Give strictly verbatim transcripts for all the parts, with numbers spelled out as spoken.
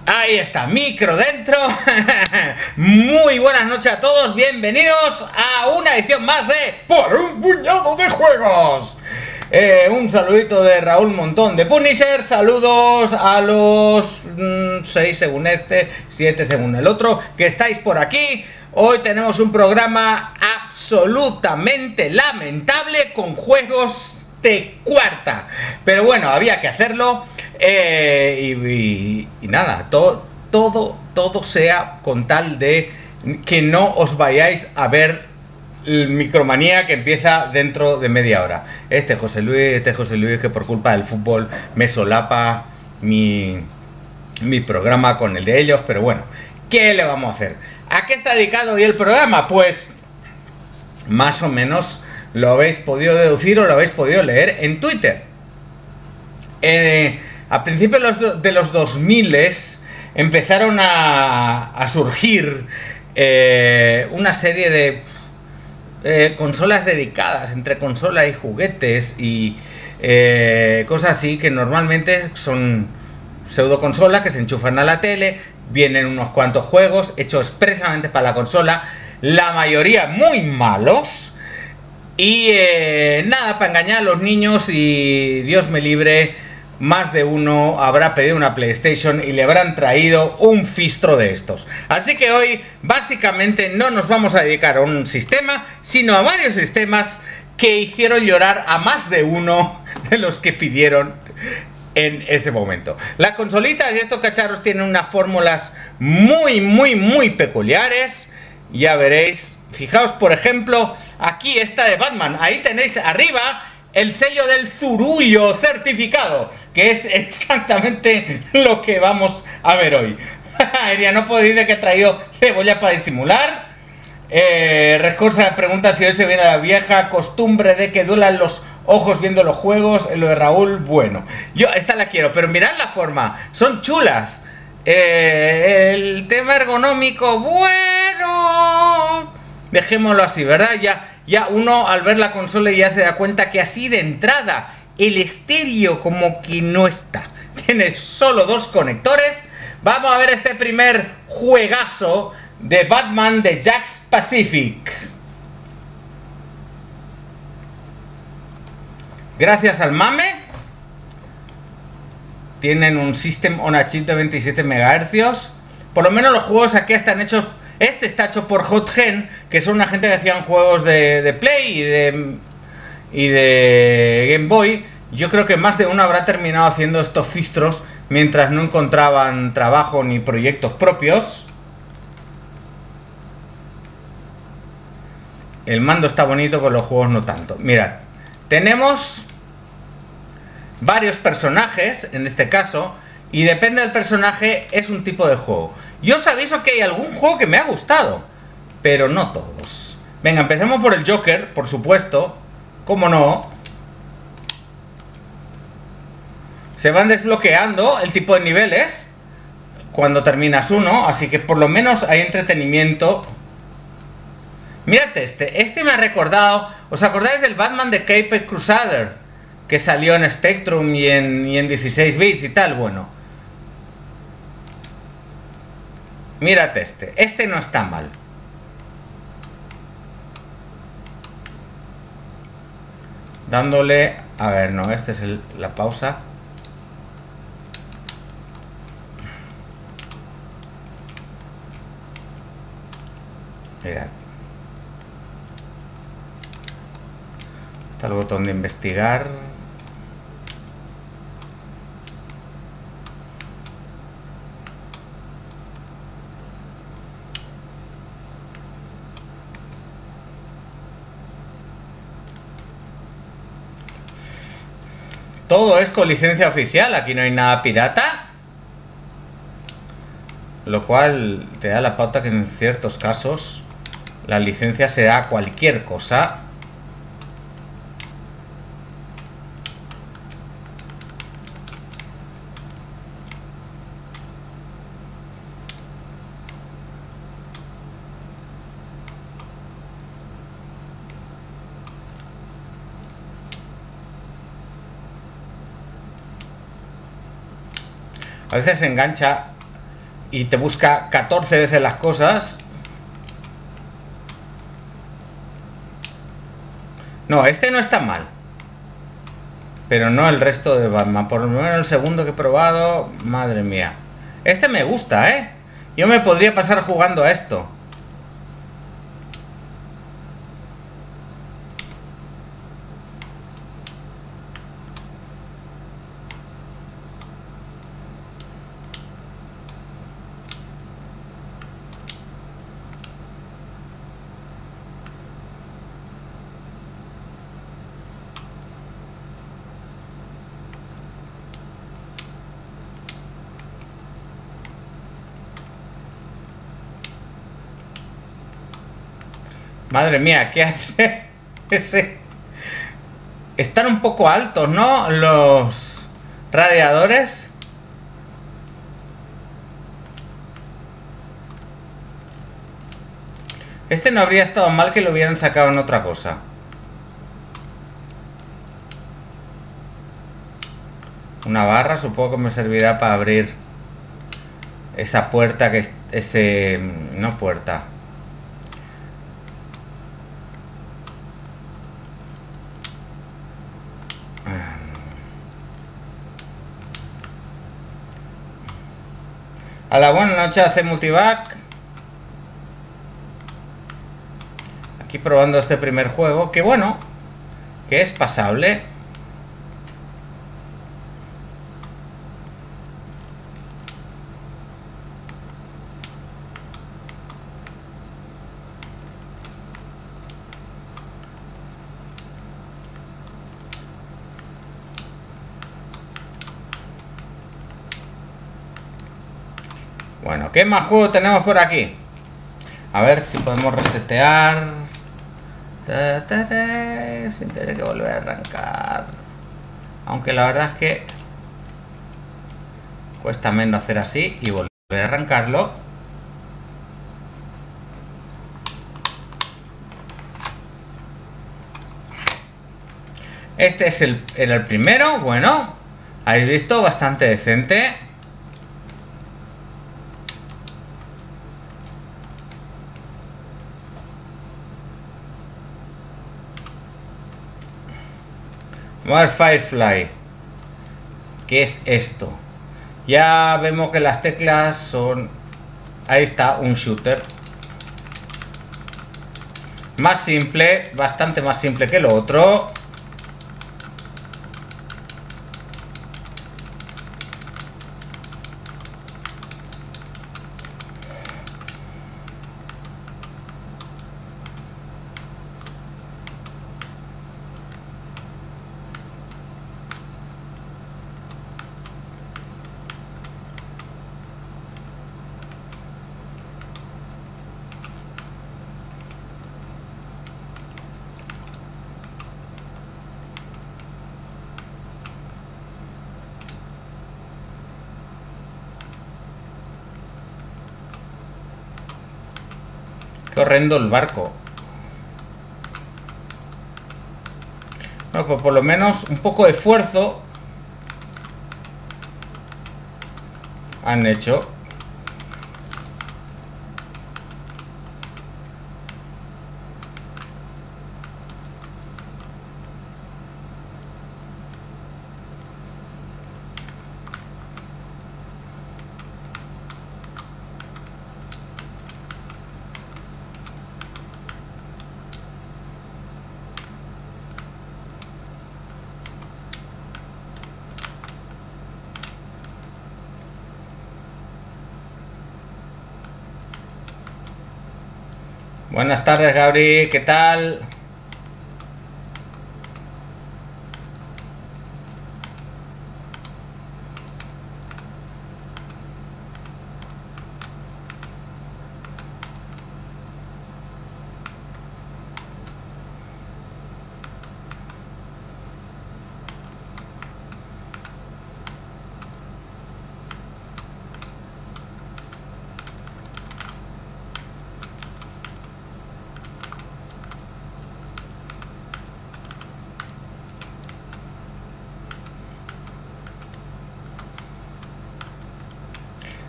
Ahí está, micro dentro. Muy buenas noches a todos, bienvenidos a una edición más de Por un puñado de juegos. Eh, un saludito de Raúl Montón de Punisher. Saludos a los seis mm, según este, siete según el otro, que estáis por aquí. Hoy tenemos un programa absolutamente lamentable con juegos de cuarta. Pero bueno, había que hacerlo. Eh, y, y, y nada, todo, todo, todo sea con tal de que no os vayáis a ver el Micromanía que empieza dentro de media hora. Este José Luis, este José Luis que por culpa del fútbol me solapa mi, mi programa con el de ellos, pero bueno, ¿qué le vamos a hacer? ¿A qué está dedicado hoy el programa? Pues más o menos lo habéis podido deducir o lo habéis podido leer en Twitter. Eh... A principios de los, de los dos mil empezaron a, a surgir eh, una serie de eh, consolas dedicadas, entre consola y juguetes y eh, cosas así, que normalmente son pseudo consolas que se enchufan a la tele, vienen unos cuantos juegos hechos expresamente para la consola, la mayoría muy malos, y eh, nada, para engañar a los niños, y Dios me libre, más de uno habrá pedido una PlayStation y le habrán traído un fistro de estos. Así que hoy básicamente no nos vamos a dedicar a un sistema, sino a varios sistemas que hicieron llorar a más de uno de los que pidieron en ese momento. Las consolitas y estos cacharros tienen unas fórmulas muy, muy, muy peculiares. Ya veréis. Fijaos, por ejemplo, aquí esta de Batman. Ahí tenéis arriba el sello del Zurullo certificado, que es exactamente lo que vamos a ver hoy. Aria, no podéis decir que he traído cebolla para disimular. Eh, Rescorsa pregunta si hoy se viene la vieja costumbre de que duelan los ojos viendo los juegos. En lo de Raúl, bueno, yo esta la quiero, pero mirad la forma, son chulas. Eh, el tema ergonómico, bueno, dejémoslo así, ¿verdad? Ya Ya uno al ver la consola ya se da cuenta que así de entrada el estéreo como que no está. Tiene solo dos conectores. Vamos a ver este primer juegazo de Batman de Jakks Pacific. Gracias al mame. Tienen un System on a Chip de veintisiete megahercios. Por lo menos los juegos aquí están hechos. Este está hecho por Hot Gen, que son una gente que hacían juegos de, de Play y de, y de Game Boy. Yo creo que más de uno habrá terminado haciendo estos fistros mientras no encontraban trabajo ni proyectos propios. El mando está bonito, pero los juegos no tanto. Mirad, tenemos varios personajes, en este caso, y depende del personaje, es un tipo de juego. Yo os aviso que hay algún juego que me ha gustado, pero no todos. Venga, empecemos por el Joker, por supuesto. ¿Cómo no? Se van desbloqueando el tipo de niveles cuando terminas uno, así que por lo menos hay entretenimiento. Mirad este. Este me ha recordado... ¿Os acordáis del Batman de Caped Crusader? Que salió en Spectrum y en, y en dieciséis bits y tal, bueno. Mírate este, este no está mal. Dándole, a ver, no, este es el, la pausa. Mirad. Está el botón de investigar. Todo es con licencia oficial, aquí no hay nada pirata. Lo cual te da la pauta que en ciertos casos la licencia se da a cualquier cosa. A veces se engancha y te busca catorce veces las cosas. No, este no está mal. Pero no el resto de Batman. Por lo menos el segundo que he probado, madre mía. Este me gusta, ¿eh? Yo me podría pasar jugando a esto. Madre mía, ¿qué hace ese? Están un poco altos, ¿no? Los radiadores. Este no habría estado mal que lo hubieran sacado en otra cosa. Una barra, supongo que me servirá para abrir esa puerta que es ese... no puerta. A la buena noche hace Multivac. Aquí probando este primer juego, que bueno, que es pasable. Bueno, ¿qué más juego tenemos por aquí? A ver si podemos resetear. Sin tener que volver a arrancar. Aunque la verdad es que cuesta menos hacer así y volver a arrancarlo. Este es el, era el primero. Bueno, habéis visto, bastante decente. Vamos a ver Firefly. ¿Qué es esto? Ya vemos que las teclas son... Ahí está, un shooter. Más simple, bastante más simple que lo otro. Qué horrendo el barco. Bueno, pues por lo menos un poco de esfuerzo han hecho. Buenas tardes, Gabri, ¿qué tal?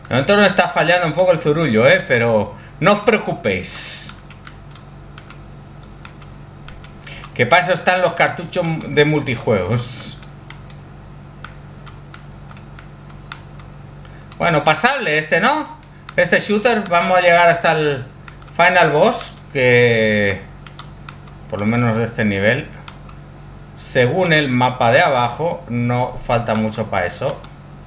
De momento nos está fallando un poco el zurullo, ¿eh? Pero no os preocupéis. Que para eso están los cartuchos de multijuegos. Bueno, pasable este, ¿no? Este shooter, vamos a llegar hasta el final boss, que por lo menos de este nivel, según el mapa de abajo, no falta mucho para eso.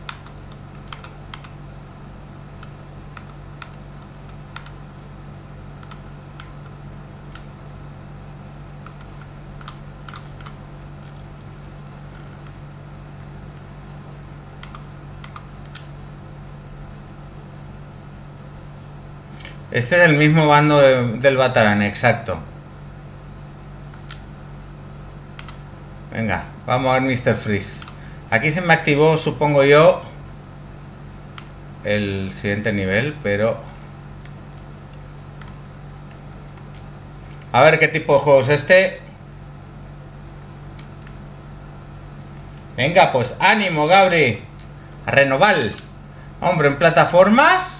Este es el mismo bando de, del Batarang, exacto. Venga, vamos a ver míster Freeze. Aquí se me activó, supongo yo, el siguiente nivel, pero... A ver qué tipo de juego es este. Venga, pues ánimo, Gabri. A renovar. Hombre, en plataformas...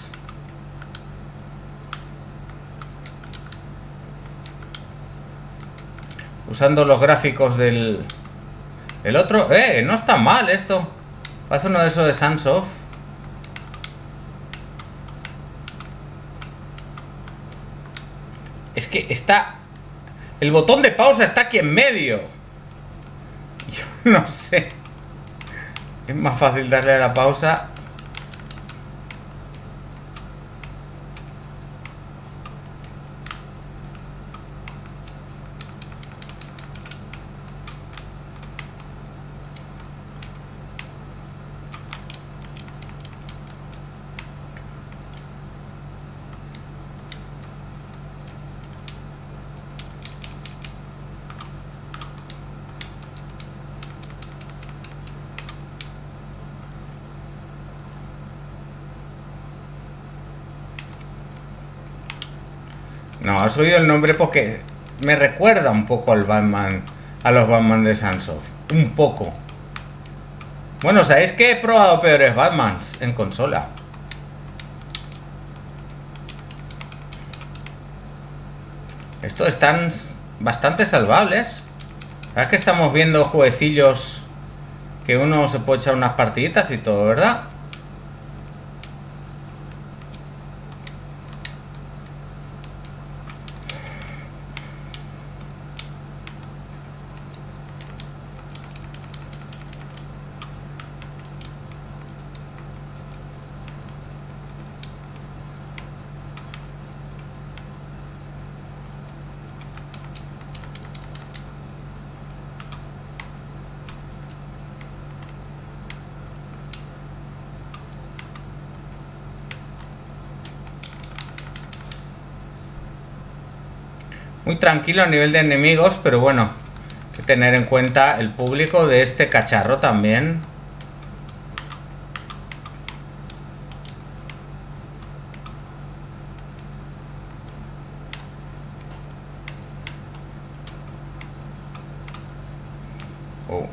Usando los gráficos del... El otro... ¡Eh! No está mal esto. Parece uno de esos de Sunsoft. Es que está... El botón de pausa está aquí en medio. Yo no sé. Es más fácil darle a la pausa. No, has oído el nombre porque me recuerda un poco al Batman, a los Batman de Sunsoft. Un poco. Bueno, ¿sabéis que he probado peores Batmans en consola? Estos están bastante salvables. La verdad es que estamos viendo jueguecillos que uno se puede echar unas partiditas y todo, ¿verdad? Muy tranquilo a nivel de enemigos, pero bueno, hay que tener en cuenta el público de este cacharro también. Oh.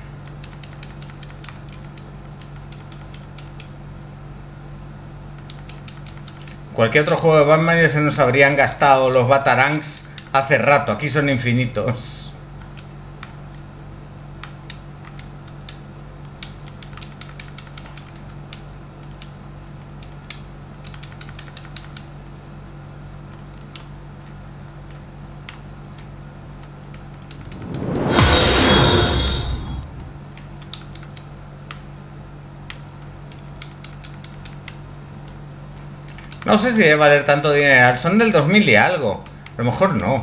Cualquier otro juego de Batman ya se nos habrían gastado los Batarangs hace rato. Aquí son infinitos. No sé si debe valer tanto dinero. Son del dos mil y algo. A lo mejor no.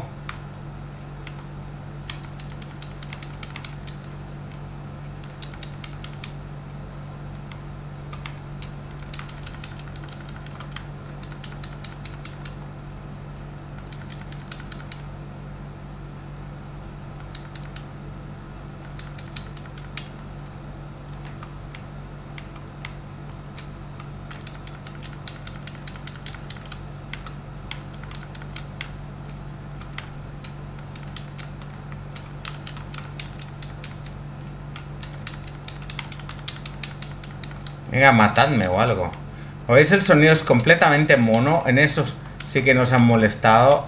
Venga, matadme o algo. ¿Oís? El sonido es completamente mono. En eso sí que nos han molestado.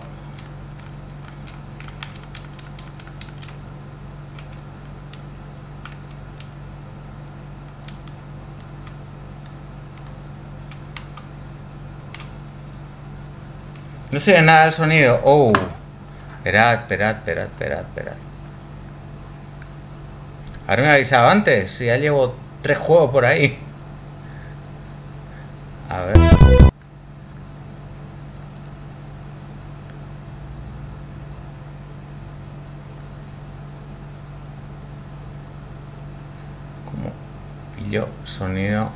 No se ve nada el sonido. Oh. Esperad, esperad, esperad, esperad, esperad. Ahora me he avisado antes. Ya llevo tres juegos por ahí. A ver. ¿Cómo pillo sonido?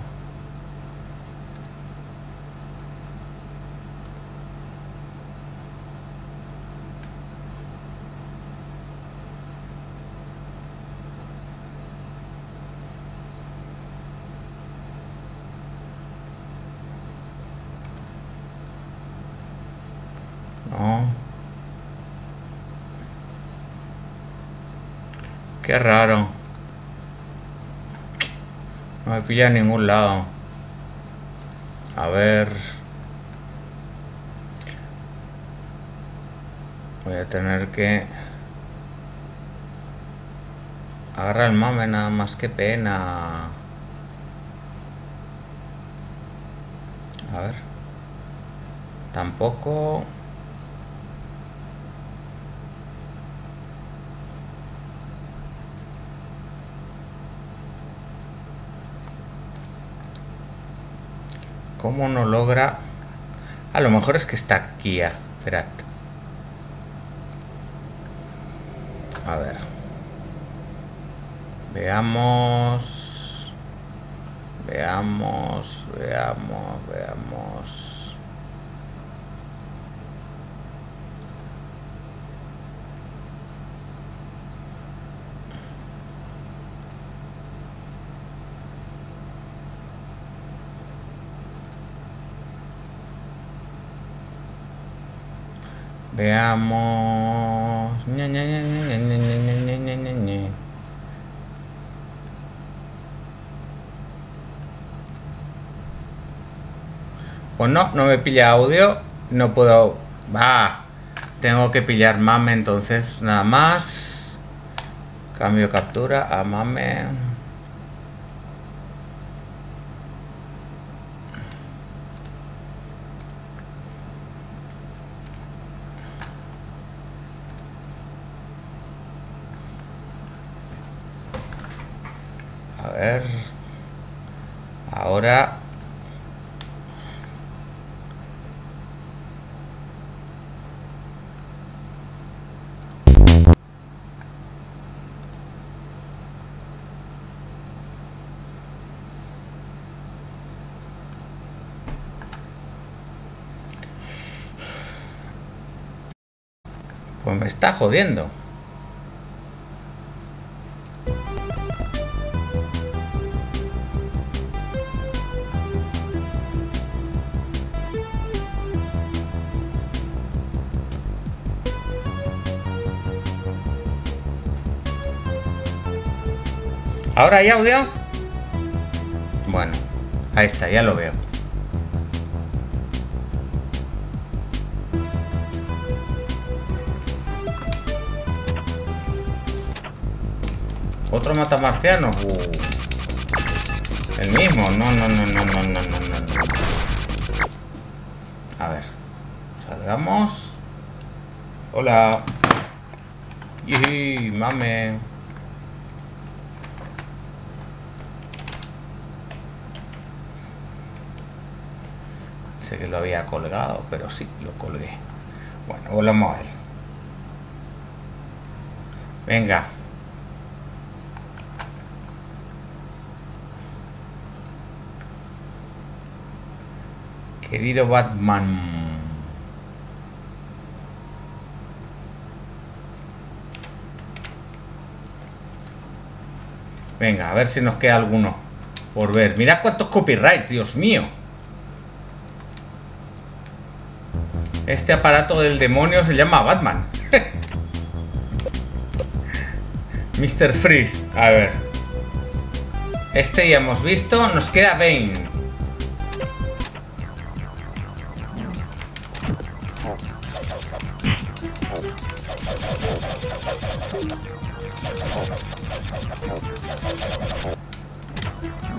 No. Qué raro. No me pilla en ningún lado. A ver. Voy a tener que agarrar el mame nada más. Qué pena. A ver. Tampoco. ¿Cómo no logra? A lo mejor es que está aquí ya. Esperad. A ver. Veamos. Veamos. Veamos. Veamos. Veamos. Ña, ña, ña, ña, ña, ña, ña, ña, ña, ña. Pues no, no me pilla audio. No puedo. Va. Tengo que pillar mame, entonces nada más. Cambio captura a mame. A ver. Ahora. Pues me está jodiendo. ¿Ahora hay audio? Bueno, ahí está, ya lo veo. ¿Otro matamarciano? Uh. El mismo. No, no, no, no, no, no, no, no. A ver. Salgamos. Hola. Y mame. Sé que lo había colgado, pero sí, lo colgué. Bueno, volvemos a él. Venga. Querido Batman. Venga, a ver si nos queda alguno por ver. Mirad cuántos copyrights, Dios mío. Este aparato del demonio se llama Batman. mister Freeze. A ver. Este ya hemos visto. Nos queda Bane.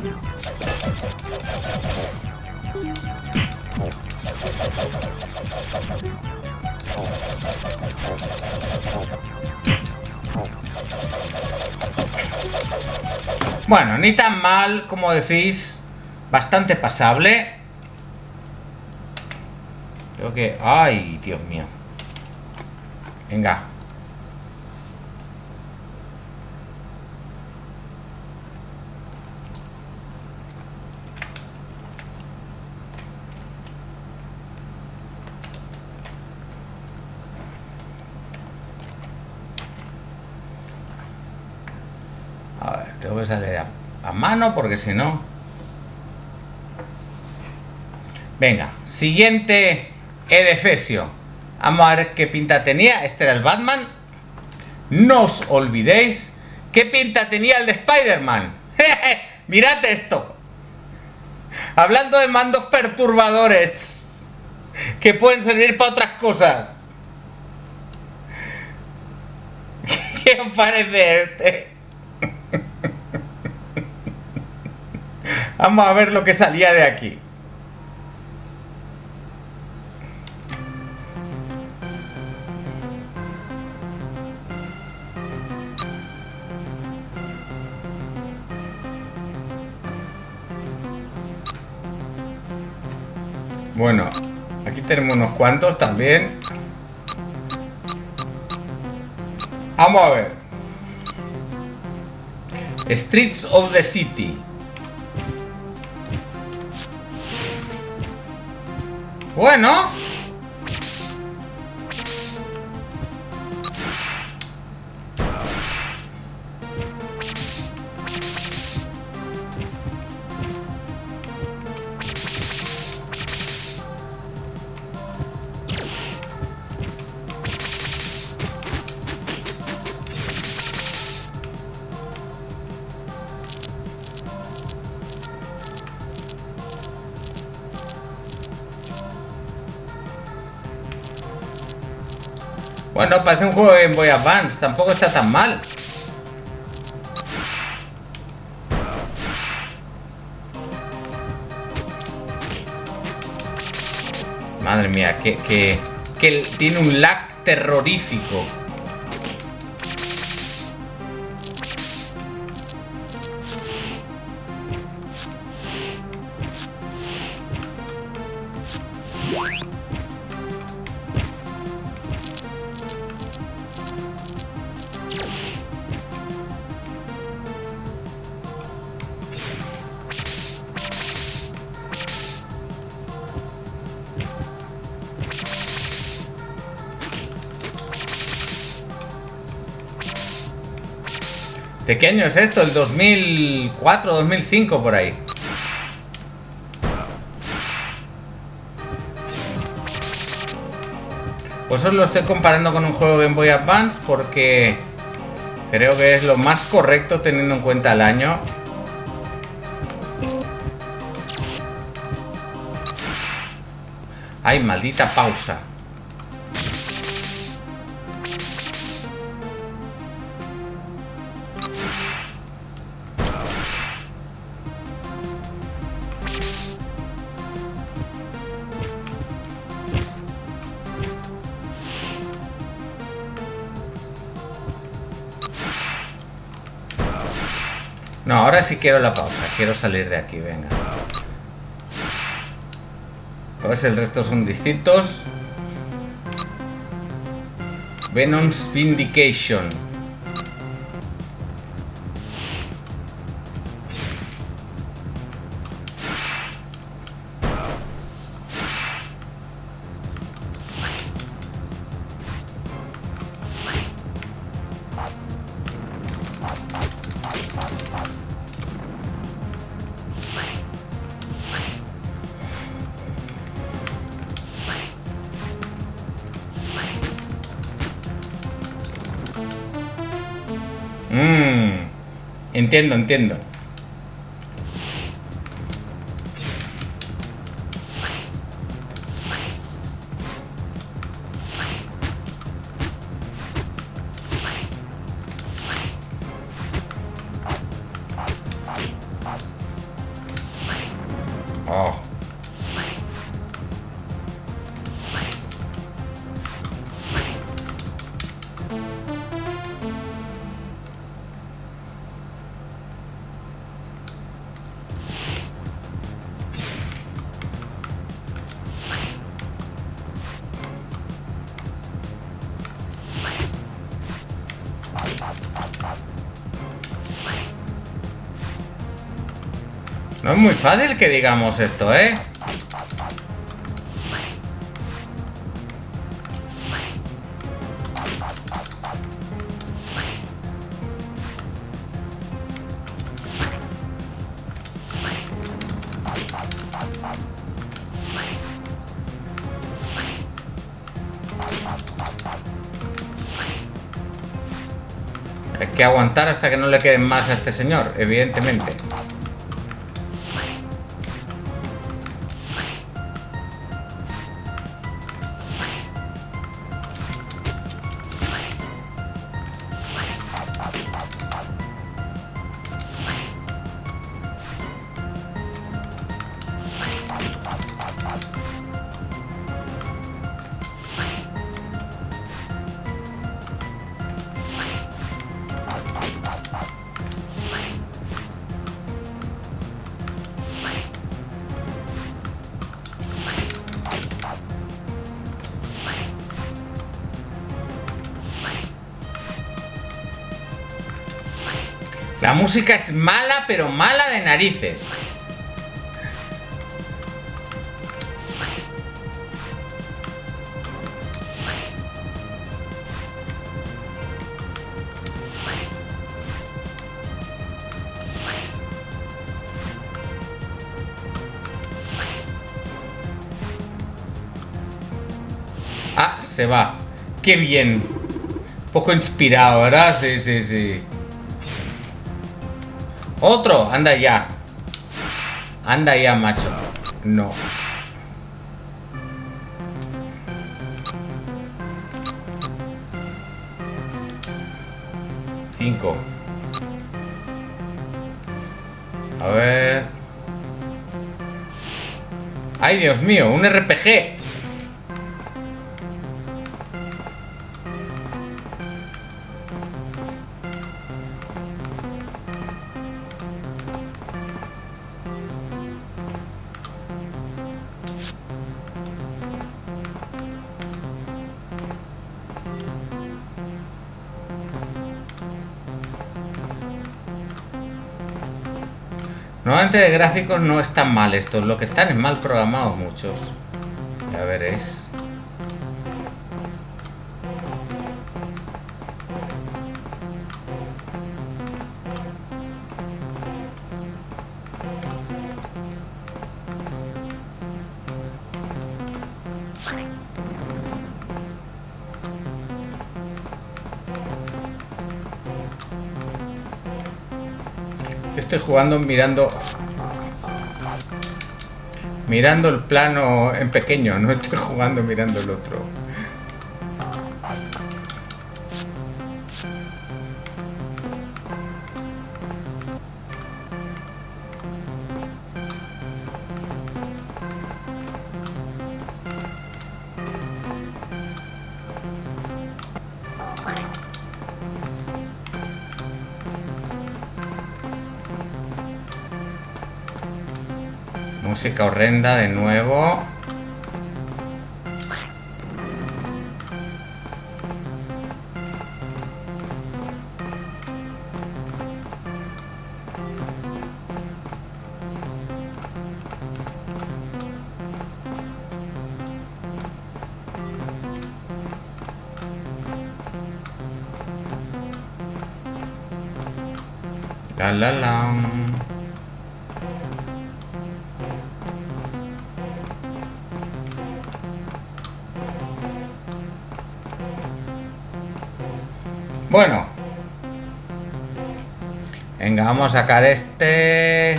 Bueno, ni tan mal como decís. Bastante pasable. Creo que... ¡Ay, Dios mío! Venga. A ver, tengo que salir a, a mano porque si no... Venga, siguiente edefesio. Vamos a ver qué pinta tenía. Este era el Batman. No os olvidéis qué pinta tenía el de Spider-Man. Mirad esto. Hablando de mandos perturbadores que pueden servir para otras cosas. ¿Qué os parece este? Vamos a ver lo que salía de aquí. Bueno, aquí tenemos unos cuantos también. Vamos a ver. Streets of the City. Bueno. Bueno, parece un juego de Game Boy Advance. Tampoco está tan mal. Madre mía, que, que, que tiene un lag terrorífico. ¿De qué año es esto? ¿El dos mil cuatro, dos mil cinco por ahí? Pues os lo estoy comparando con un juego de Game Boy Advance porque creo que es lo más correcto teniendo en cuenta el año. ¡Ay, maldita pausa! No, ahora sí quiero la pausa. Quiero salir de aquí, venga. Pues el resto son distintos. Venom's Vindication. Mmm, entiendo, entiendo. No es muy fácil que digamos esto, ¿eh? Hay que aguantar hasta que no le queden más a este señor, evidentemente. La música es mala, pero mala de narices. Ah, se va. Qué bien. Poco inspirado, ¿verdad? Sí, sí, sí. Otro, anda ya. Anda ya, macho. No. Cinco. A ver. Ay, Dios mío, un R P G. Normalmente de gráficos no están mal estos, lo que están es mal programados muchos. Ya veréis. Estoy jugando mirando mirando el plano en pequeño, no estoy jugando mirando el otro. Música horrenda de nuevo. La la la. Bueno, venga, vamos a sacar este.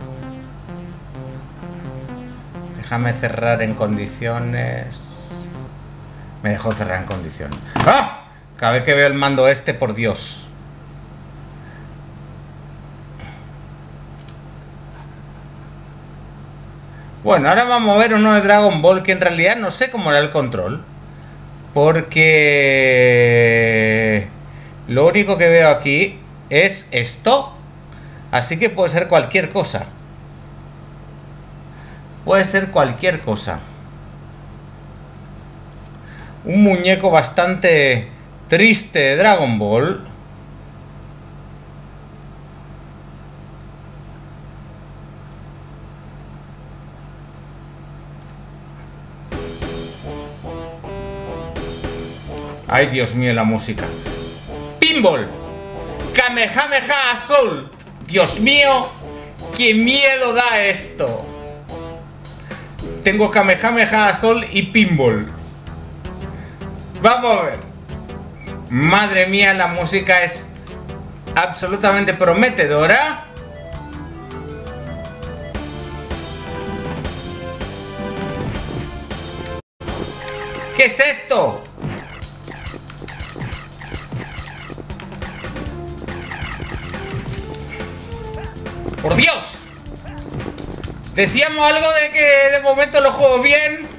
Déjame cerrar en condiciones. Me dejó cerrar en condiciones. ¡Ah! Cada vez que veo el mando este, por Dios. Bueno, ahora vamos a ver uno de Dragon Ball que en realidad no sé cómo era el control. Porque lo único que veo aquí es esto. Así que puede ser cualquier cosa. Puede ser cualquier cosa. Un muñeco bastante triste de Dragon Ball. Ay, Dios mío, la música. Pinball. Kamehameha Assault. Dios mío, qué miedo da esto. Tengo Kamehameha Assault y Pinball. Vamos a ver. Madre mía, la música es absolutamente prometedora. ¿Qué es esto? ¡Por Dios! Decíamos algo de que de momento lo juego bien.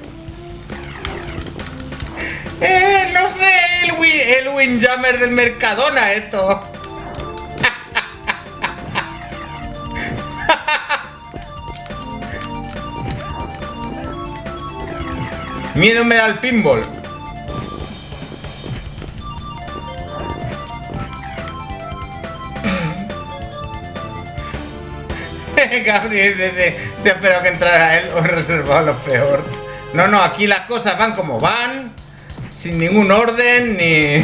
Eh, no sé, el, win, el Windjammer del Mercadona esto. Miedo me da el pinball. Gabriel dice, si espero que entrara él o reservado lo peor. No, no, aquí las cosas van como van, sin ningún orden ni...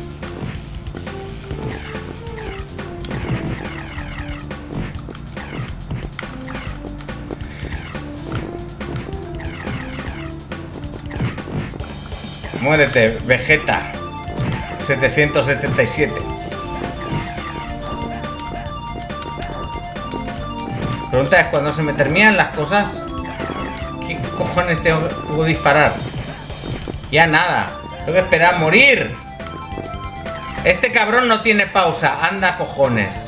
Muérete, Vegeta. setecientos setenta y siete. Pregunta es, cuando se me terminan las cosas, ¿qué cojones tengo, puedo disparar? Ya nada. Tengo que esperar a morir. Este cabrón no tiene pausa. Anda, cojones.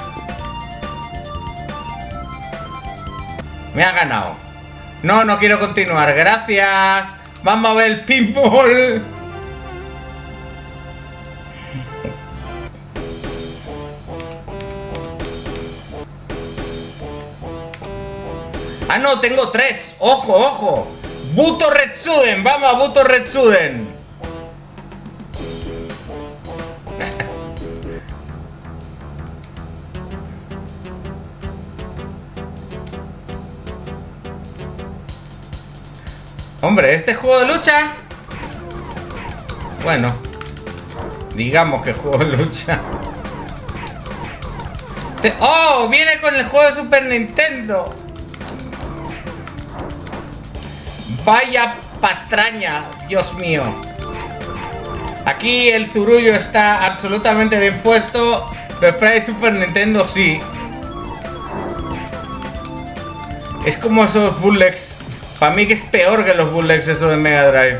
Me ha ganado. No, no quiero continuar. Gracias. Vamos a ver el pinball. Ah, no, tengo tres. Ojo, ojo. Buto Retsuden. Vamos a Buto Retsuden. Hombre, ¿este juego de lucha? Bueno, digamos que juego de lucha. ¡Oh! Viene con el juego de Super Nintendo. Vaya patraña, Dios mío. Aquí el zurullo está absolutamente bien puesto. Los sprites de Super Nintendo sí. Es como esos bootlegs. Para mí que es peor que los bootlegs eso de Mega Drive.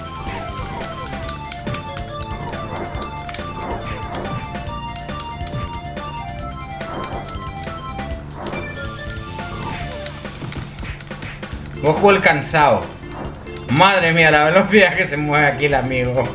Ojo el cansado. Madre mía, la velocidad que se mueve aquí el amigo.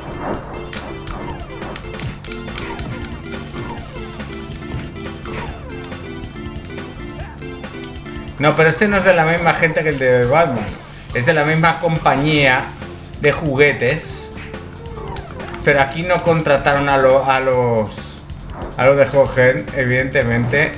No, pero este no es de la misma gente que el de Batman. Es de la misma compañía de juguetes. Pero aquí no contrataron a, lo, a los... A los de Hohen, evidentemente.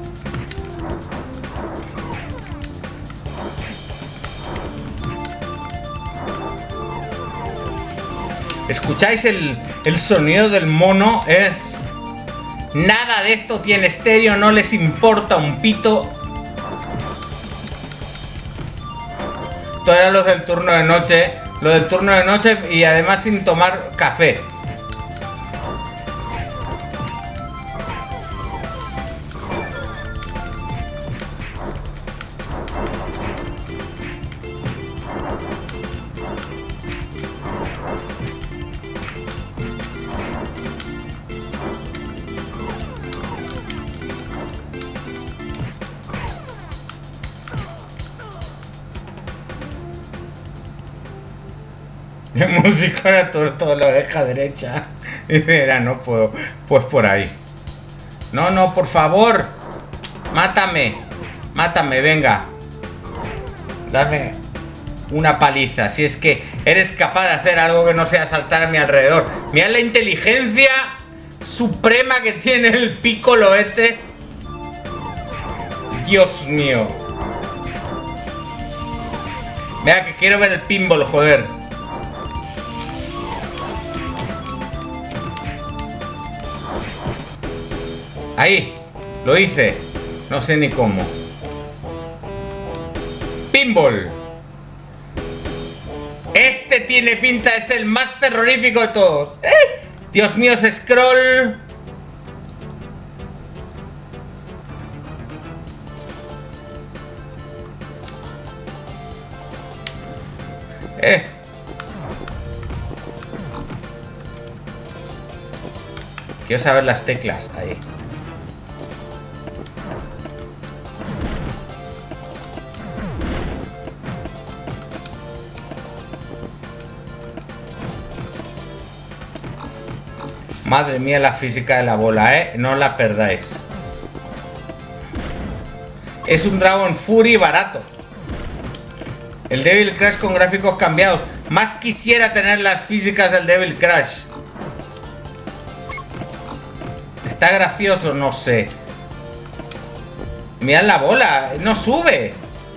¿Escucháis el, el sonido del mono? Es... Nada de esto tiene estéreo, no les importa un pito. Todos eran los del turno de noche. Los del turno de noche y además sin tomar café. El músico era todo, todo la oreja derecha. Y era, no puedo. Pues por ahí. No, no, por favor. Mátame. Mátame, venga. Dame una paliza. Si es que eres capaz de hacer algo que no sea saltar a mi alrededor. Mira la inteligencia suprema que tiene el Piccolo este. Dios mío. Mira que quiero ver el pinball, joder. Ahí. Lo hice. No sé ni cómo. Pinball. Este tiene pinta de ser el más terrorífico de todos. ¿Eh? Dios mío, ese scroll. Eh. Quiero saber las teclas. Ahí. Madre mía, la física de la bola, ¿eh? No la perdáis. Es un Dragon Fury barato. El Devil Crash con gráficos cambiados. Más quisiera tener las físicas del Devil Crash. Está gracioso, no sé. Mirad la bola, no sube.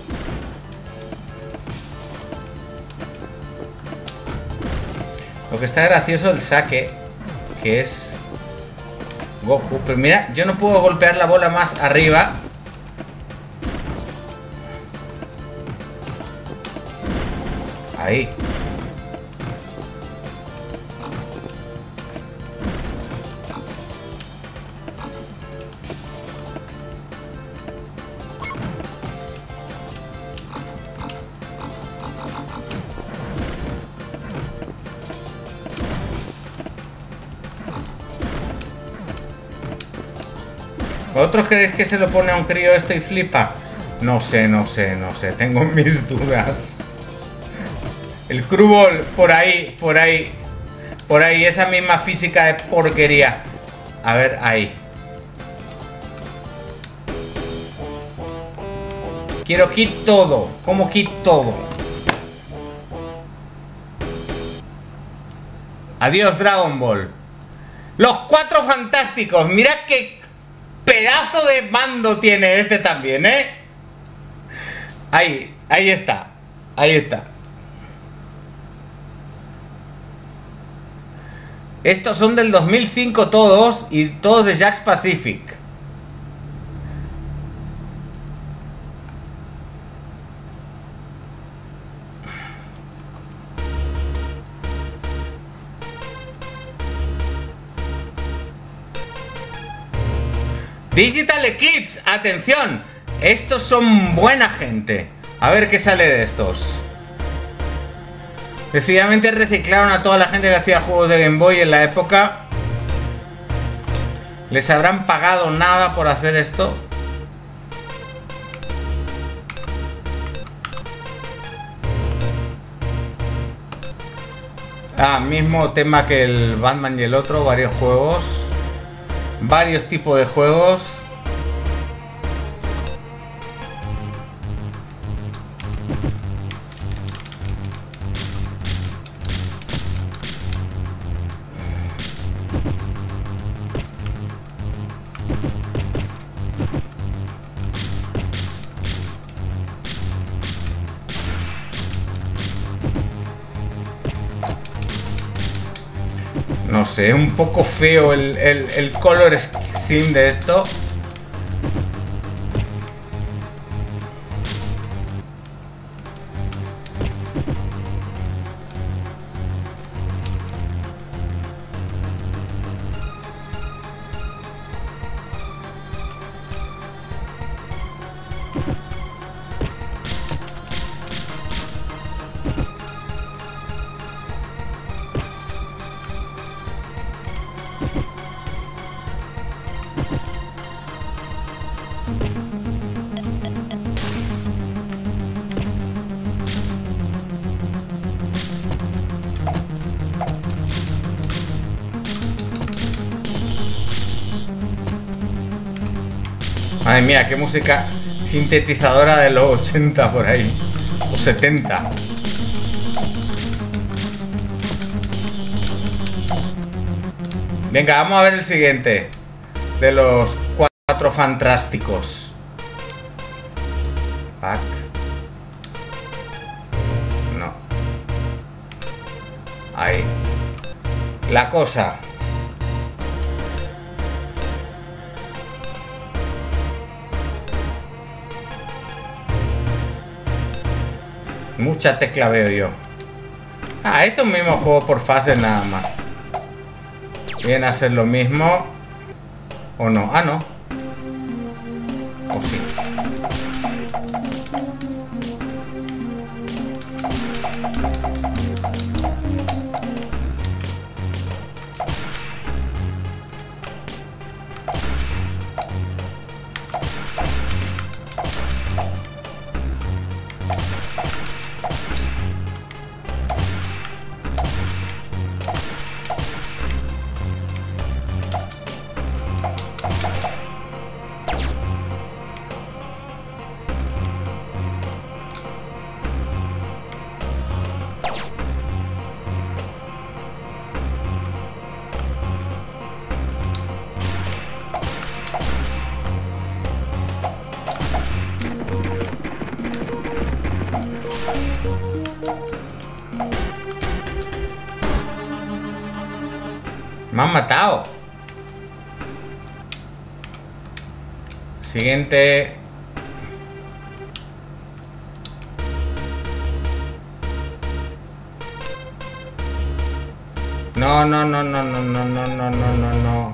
Lo que está gracioso el saque, que es Goku. Pero mira, yo no puedo golpear la bola más arriba. Ahí. ¿Vosotros creéis que se lo pone a un crío esto y flipa? No sé, no sé, no sé. Tengo mis dudas. El Cruball, por ahí, por ahí. Por ahí, esa misma física de porquería. A ver, ahí. Quiero kit todo. ¿Cómo kit todo? Adiós, Dragon Ball. Los Cuatro Fantásticos. Mirad qué pedazo de mando tiene este también, ¿eh? Ahí, ahí está. Ahí está. Estos son del dos mil cinco todos y todos de Jakks Pacific. Digital Eclipse, atención. Estos son buena gente. A ver qué sale de estos. Decididamente reciclaron a toda la gente que hacía juegos de Game Boy en la época. ¿Les habrán pagado nada por hacer esto? Ah, mismo tema que el Batman y el otro, varios juegos. Varios tipos de juegos. No sé, es un poco feo el, el, el color scheme de esto. Madre mía, qué música sintetizadora de los ochenta por ahí. O setenta. Venga, vamos a ver el siguiente. De los Cuatro Fantásticos. Pack. No. Ahí. La cosa. Mucha tecla veo yo. Ah, esto es un mismo juego por fases nada más. Viene a ser lo mismo. ¿O no? Ah, no. O sí. Me han matado. Siguiente. No, no, no, no, no, no, no, no, no, no, no.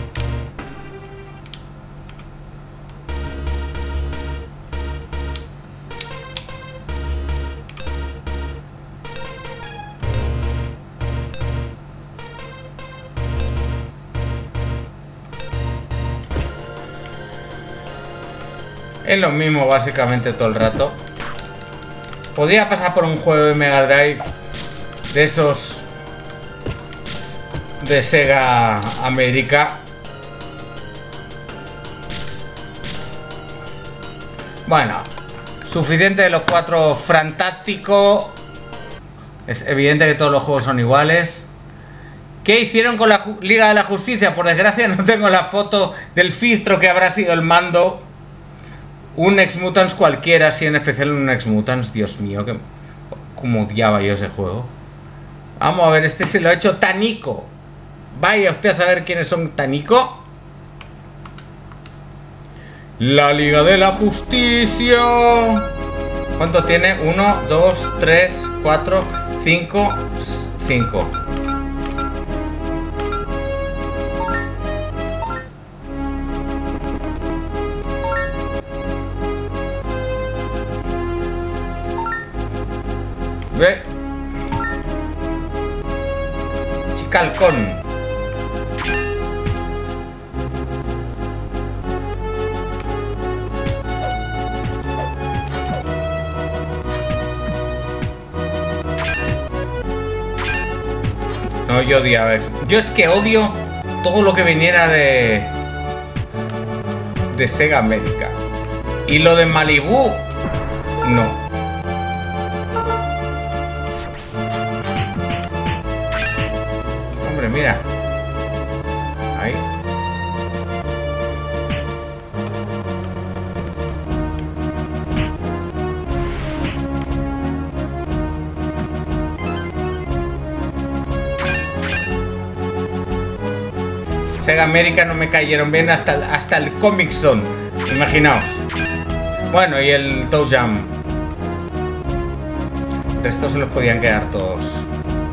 Es lo mismo básicamente todo el rato. Podría pasar por un juego de Mega Drive de esos de Sega América. Bueno, suficiente de los cuatro fantásticos. Es evidente que todos los juegos son iguales. ¿Qué hicieron con la Liga de la Justicia? Por desgracia no tengo la foto del filtro que habrá sido el mando. Un X-Mutants cualquiera, sí, en especial un X-Mutants. Dios mío, que como odiaba yo ese juego. Vamos a ver, este se lo ha hecho Tanico. Vaya usted a saber quiénes son Tanico. La Liga de la Justicia. ¿Cuánto tiene? Uno, dos, tres, cuatro, cinco, cinco. Ve. Chicalcón. No, yo odiaba eso. Yo es que odio todo lo que viniera de de Sega América. Y lo de Malibu, no. Hombre, mira. Ahí. Sega América no me cayeron bien hasta, hasta el Comic Zone. Imaginaos. Bueno, y el Toe Jam. De estos se los podían quedar todos.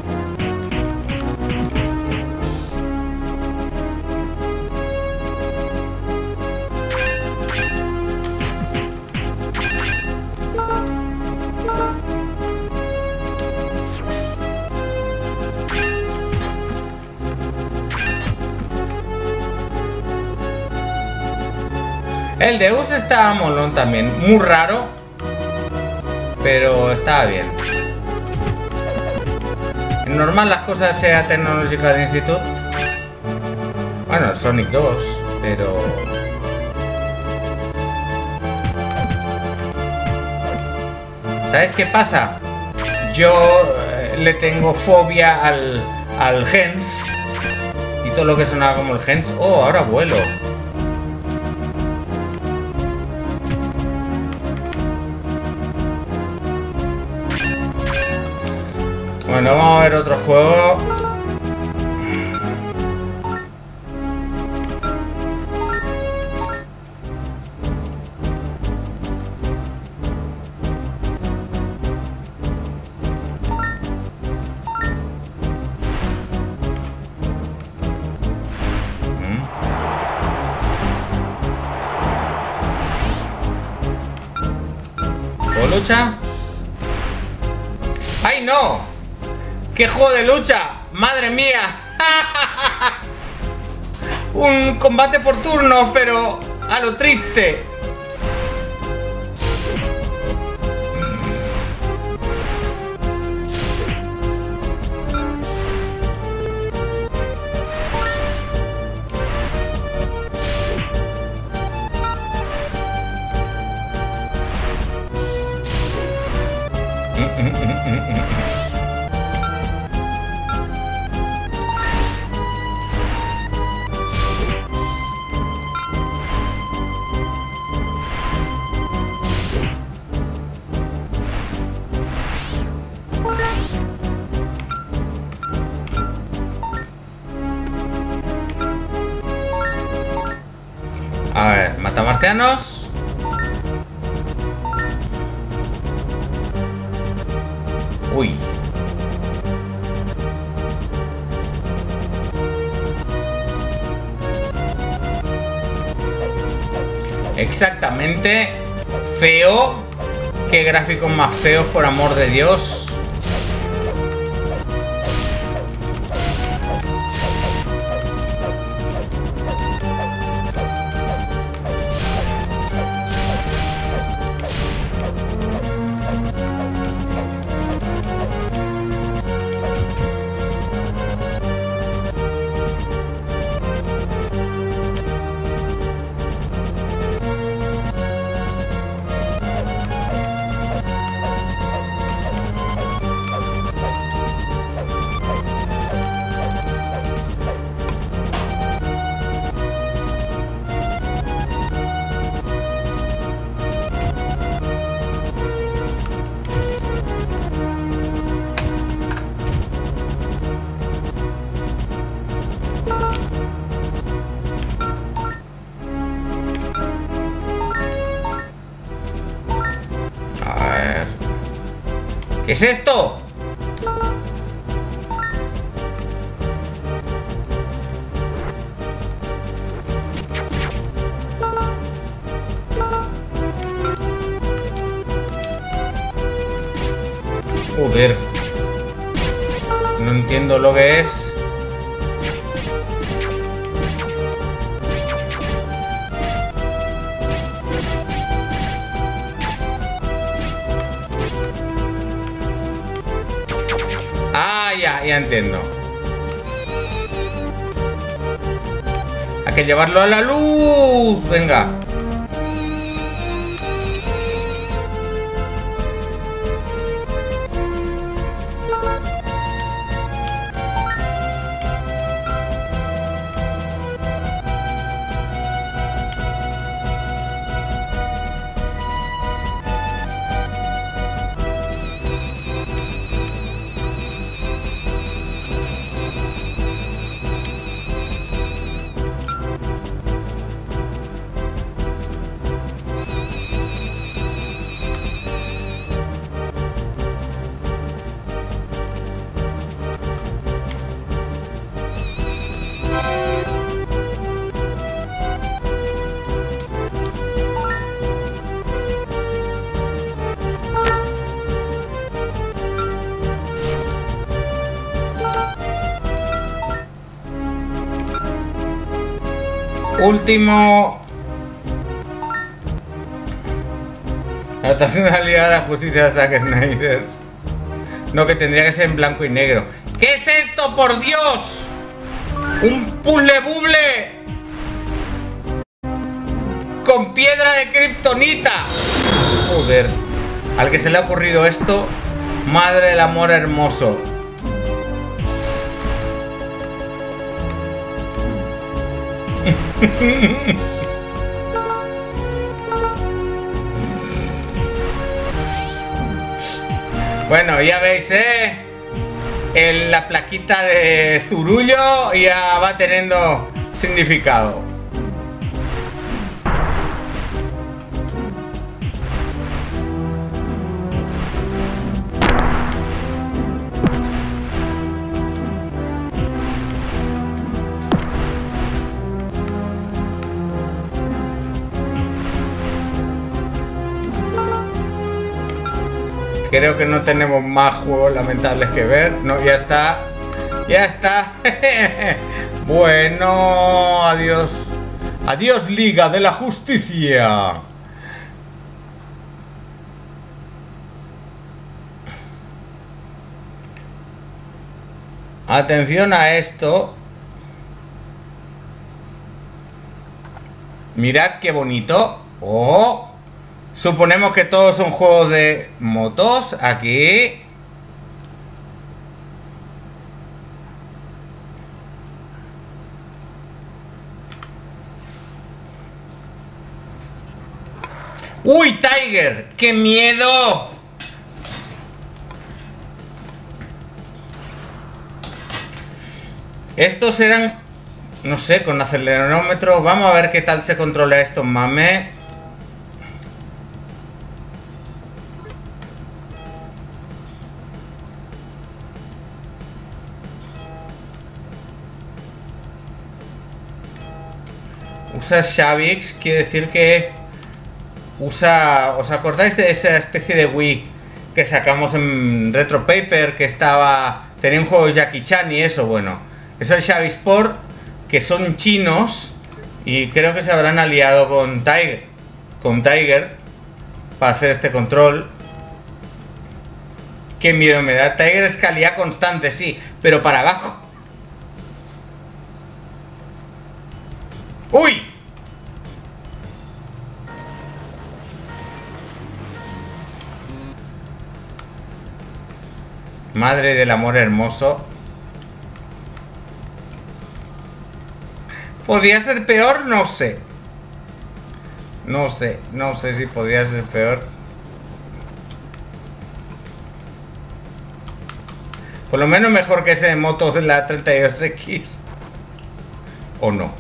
El Deus estaba molón también, muy raro, pero estaba bien. Normal las cosas sea Technological Institute. Bueno, el Sonic dos, pero... ¿Sabes qué pasa? Yo eh, le tengo fobia al, al Gens y todo lo que sonaba como el Gens. Oh, ahora vuelo. Bueno, vamos a ver otro juego. lucha. ¡Ay, no! ¡Qué juego de lucha! ¡Madre mía! Un combate por turnos, pero a lo triste. A ver, mata marcianos. Uy. Exactamente. Feo. Qué gráficos más feos, por amor de Dios. ¿Qué es esto? Joder. No entiendo lo que es. Ah, ya, ya entiendo. Hay que llevarlo a la luz. Venga. Último. Adaptación de la Liga de la Justicia de Zack Snyder. No, que tendría que ser en blanco y negro. ¿Qué es esto, por Dios? ¡Un puzzle buble! ¡Con piedra de kriptonita! Joder. Al que se le ha ocurrido esto. Madre del amor hermoso. Bueno, ya veis, ¿eh? En la plaquita de Zurullo ya va teniendo significado. Creo que no tenemos más juegos lamentables que ver. No, ya está. Ya está. Bueno, adiós. Adiós, Liga de la Justicia. Atención a esto. Mirad qué bonito. Oh. Suponemos que todos son juegos de motos. Aquí. ¡Uy, Tiger! ¡Qué miedo! Estos eran... No sé, con acelerómetro. Vamos a ver qué tal se controla esto, mame. Usa Shavix, quiere decir que usa... ¿Os acordáis de esa especie de Wii que sacamos en Retro Paper? Que estaba... tenía un juego de Jackie Chan y eso, bueno. Es el Shavix Sport, que son chinos y creo que se habrán aliado con Tiger, con Tiger para hacer este control. Qué miedo me da. Tiger es calidad constante, sí, pero para abajo. ¡Uy! Madre del amor hermoso. ¿Podría ser peor? No sé. No sé, no sé si podría ser peor. Por lo menos mejor que ese de motos de la treinta y dos equis. ¿O no?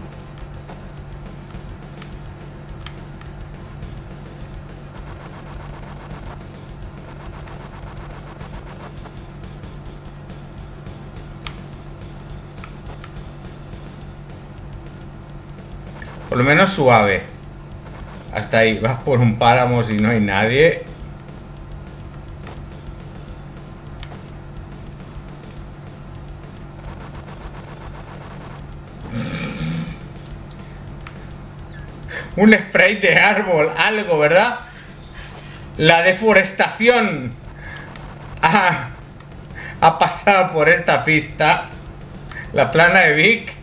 Por lo menos suave. Hasta ahí. Vas por un páramo si no hay nadie. Un spray de árbol. Algo, ¿verdad? La deforestación ha, ha pasado por esta pista. La plana de Vic.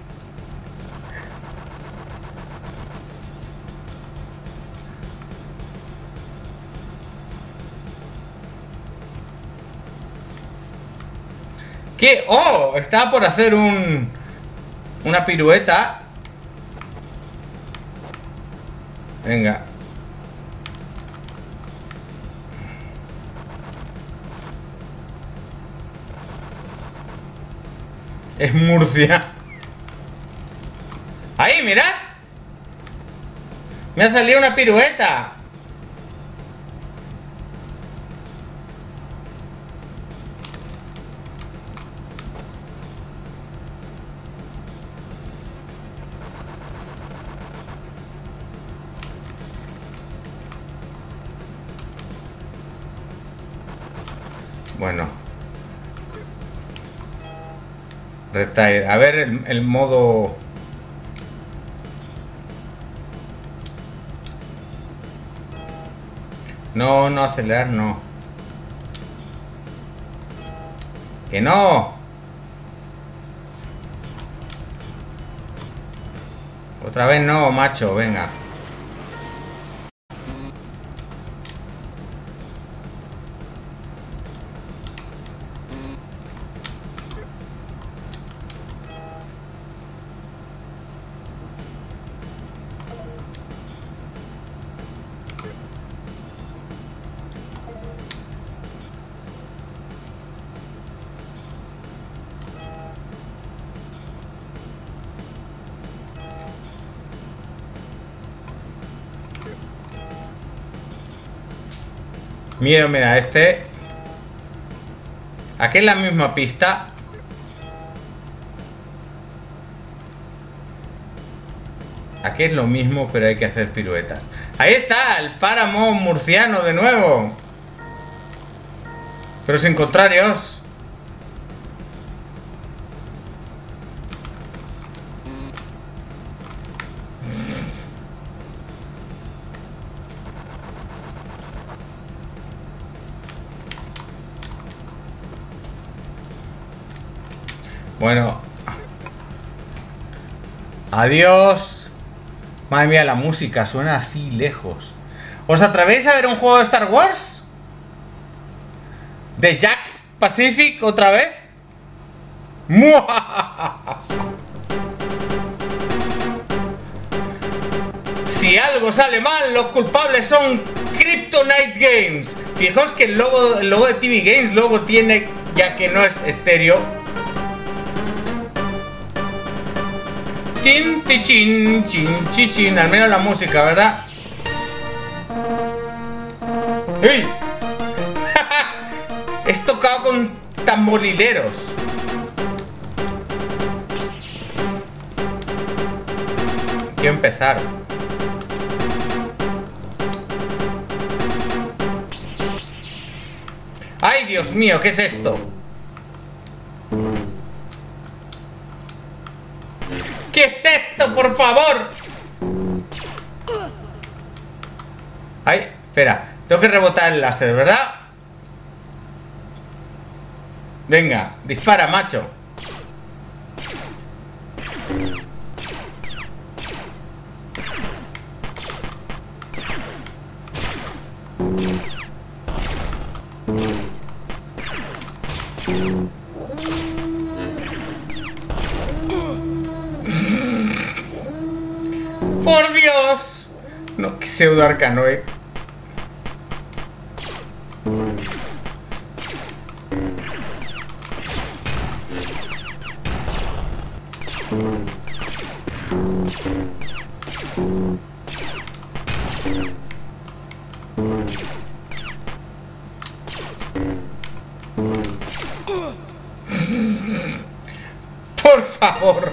¿Qué? ¡Oh! Estaba por hacer un... una pirueta. Venga. Es Murcia. ¡Ahí, mirad! Me ha salido una pirueta. Bueno. Retire. A ver el, el modo... No, no, acelerar no. ¡Que no! Otra vez no, macho, venga. Miedo me da este. Aquí es la misma pista. Aquí es lo mismo, pero hay que hacer piruetas. Ahí está, el páramo murciano de nuevo. Pero sin contrarios. Bueno. Adiós. Madre mía, la música suena así lejos. ¿Os atrevéis a ver un juego de Star Wars? ¿De Jax Pacific otra vez? Si algo sale mal, los culpables son Kryptonite Games. Fijaos que el logo, el logo de T V Games luego tiene, ya que no es estéreo. Tin, tichin, chin, chichin. Al menos la música, ¿verdad? ¡Ey! Es tocado con tamborileros. Quiero empezar. ¡Ay, Dios mío! ¿Qué es esto? ¿Qué es esto, por favor? Ay, espera. Tengo que rebotar el láser, ¿verdad? Venga, dispara, macho. ¡Por Dios! No, que pseudo arcanoide. Por favor.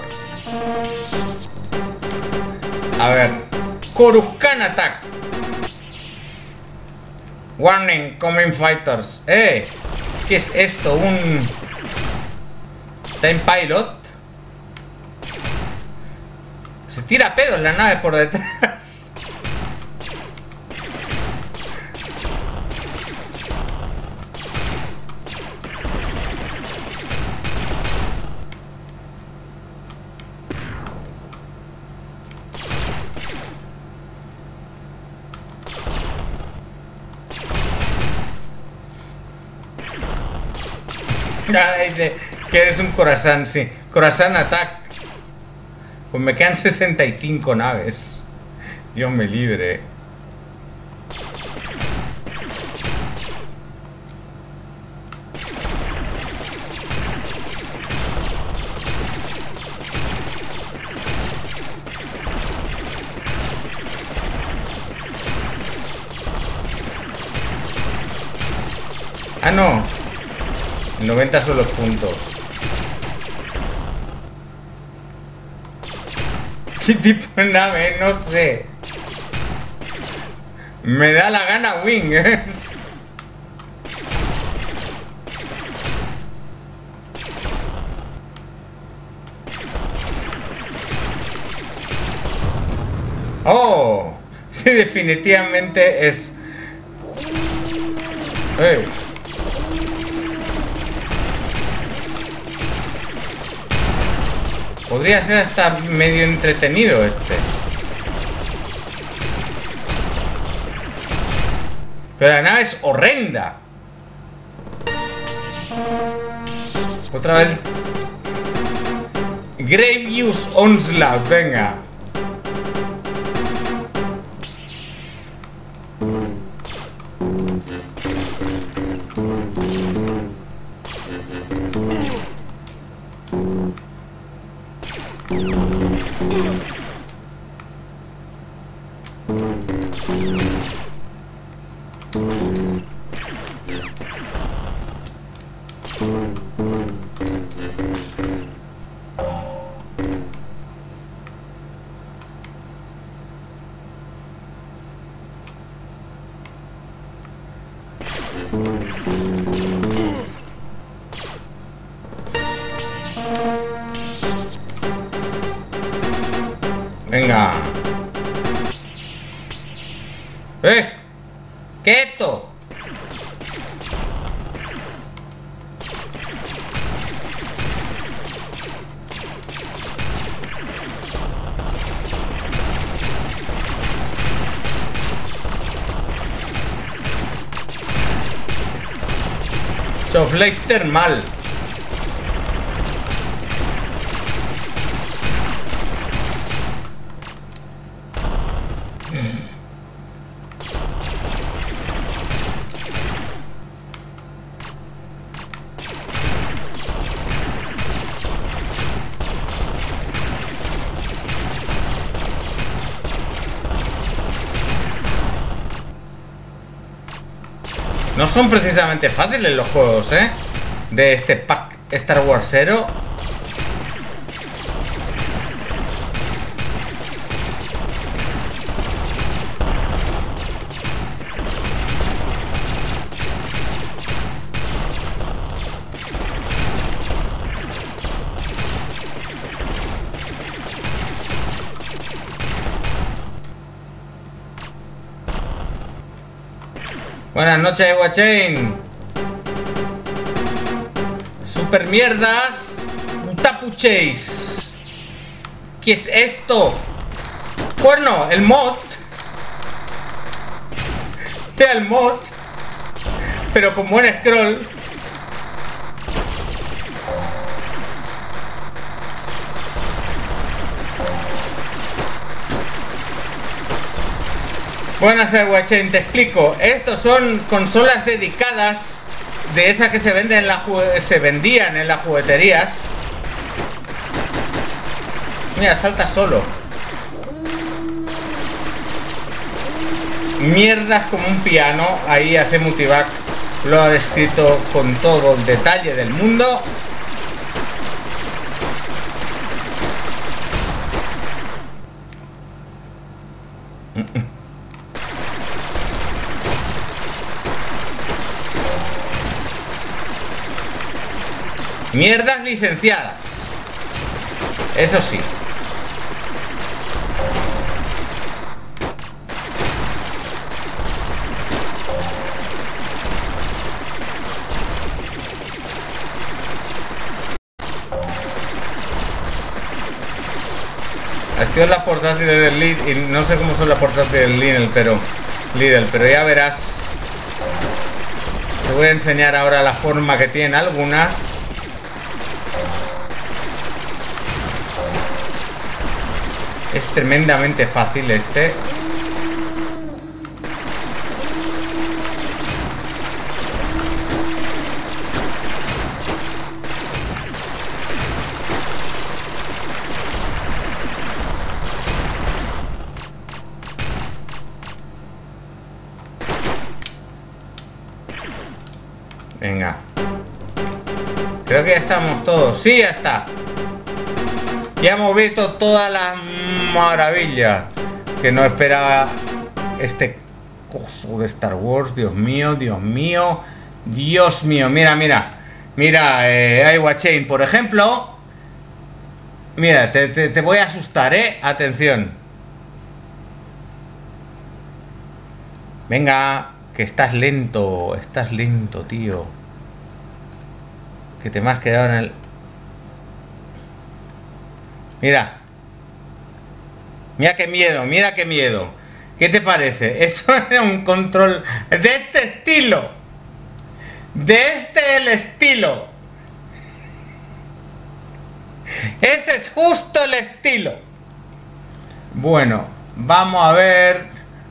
A ver. Coruscant Attack. Warning, coming fighters. Eh. ¿Qué es esto? Un Time Pilot. Se tira pedos la nave por detrás. Dice que eres un Coruscant, sí. Coruscant Attack. Pues me quedan sesenta y cinco naves. Dios me libre. Ah, no. noventa son los puntos. ¿Qué tipo de nave? No sé. Me da la gana Wing, ¿eh? Oh, sí, definitivamente es. Hey. Podría ser hasta medio entretenido este. Pero la nave es horrenda. Otra vez. Gravius Onslaught, venga. Venga. ¿Eh? ¿Qué es esto? Soflake termal. No son precisamente fáciles los juegos, ¿eh? De este pack Star Warsero. Buenas noches, Guachain. Super mierdas. Utapu Chase. ¿Qué es esto? Bueno, el mod. Era el mod. Pero con buen scroll. Buenas, Guachain, te explico. Estos son consolas dedicadas de esas que se venden en la se vendían en las jugueterías. Mira, salta solo. Mierdas como un piano. Ahí hace Multivac. Lo ha descrito con todo el detalle del mundo. Mierdas licenciadas. Eso sí. Estoy en la portátil del Lidl y no sé cómo son las portátiles del Lidl, pero Lidl, pero ya verás. Te voy a enseñar ahora la forma que tienen algunas. Es tremendamente fácil este. Venga. Creo que ya estamos todos. Sí, ya está. Ya hemos visto todas las maravillas que no esperaba este coso de Star Wars. Dios mío, Dios mío, Dios mío. Mira, mira, mira, eh, Guachain, por ejemplo. Mira, te, te, te voy a asustar, eh. Atención. Venga, que estás lento, estás lento, tío. Que te me has quedado en el... Mira. Mira qué miedo, mira qué miedo. ¿Qué te parece? Eso era un control de este estilo. De este el estilo. Ese es justo el estilo. Bueno, vamos a ver.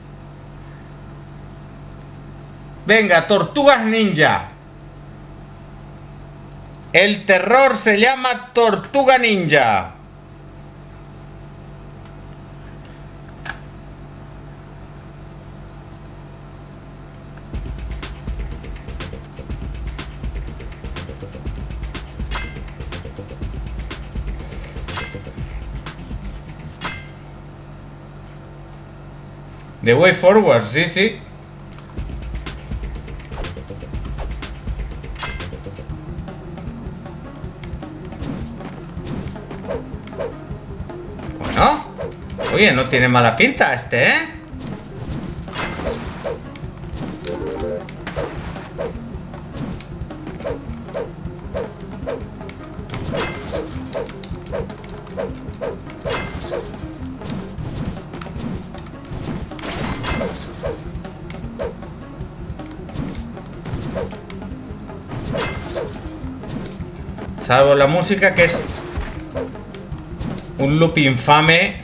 Venga, Tortugas Ninja. El terror se llama Tortuga Ninja. The Way Forward, sí, sí. Bueno, Oye, no tiene mala pinta este, ¿eh? Salvo la música, que es un loop infame.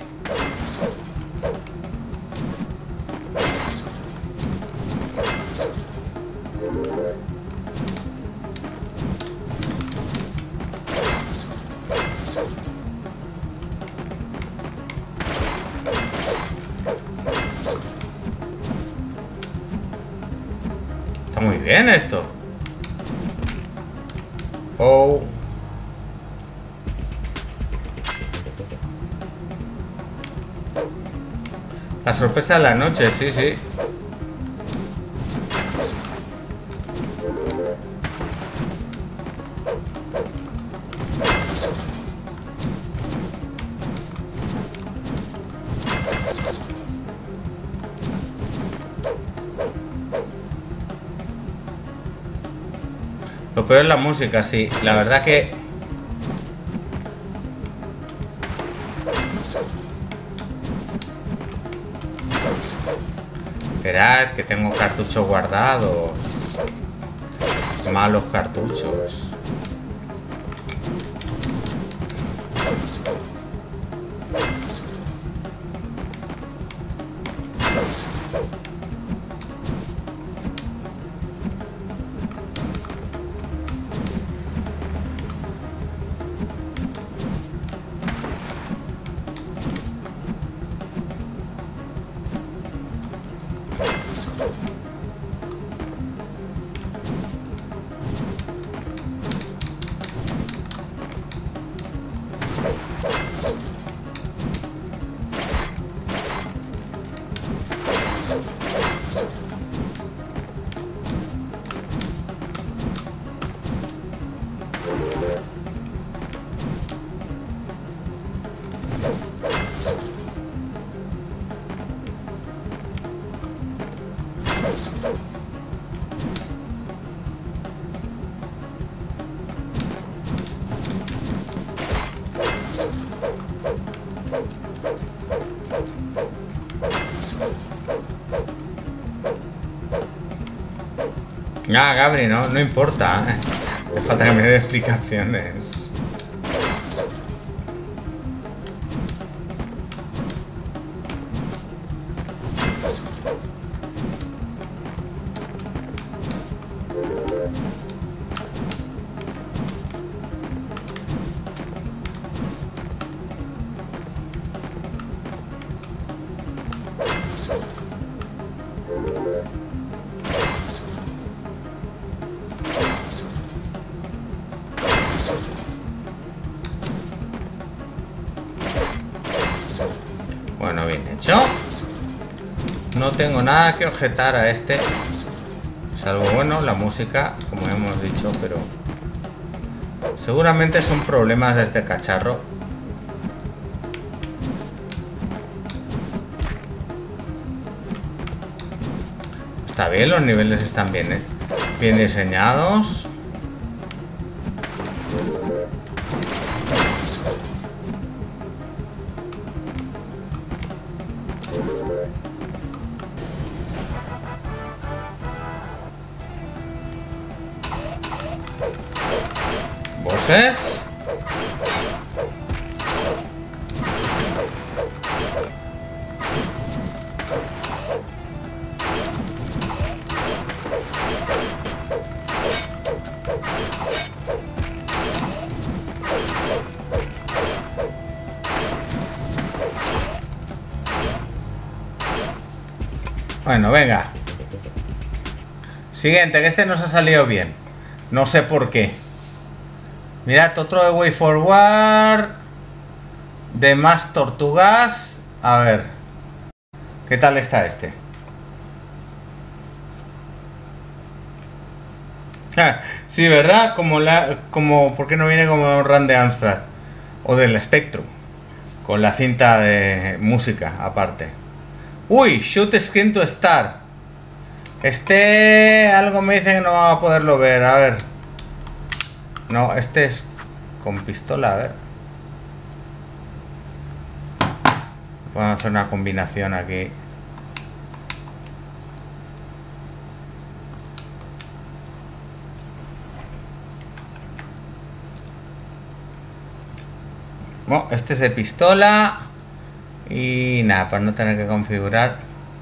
Está muy bien esto. Oh. La sorpresa de la noche, sí, sí. Lo peor es la música, sí. La verdad que... Esperad, que tengo cartuchos guardados. Malos cartuchos. Ah, Gabri, no, no importa. Me falta que me dé explicaciones. Bueno, bien hecho. No tengo nada que objetar a este. Salvo, bueno, la música, como hemos dicho, pero... seguramente son problemas de este cacharro. Está bien, los niveles están bien, ¿eh? Bien diseñados. Bosses. Bueno, venga. Siguiente, que este nos ha salido bien. No sé por qué. Mirad, otro de Way Forward. De más tortugas. A ver. ¿Qué tal está este? Ah, sí, ¿verdad? Como la... como ¿por qué no viene como Run de Amstrad? O del Spectrum. con la cinta de música aparte. Uy, shoot screen to start. Este algo me dice que no vamos a poderlo ver. A ver. No, este es con pistola, a ver. Vamos a hacer una combinación aquí. Bueno, este es de pistola. Y nada, para no tener que configurar.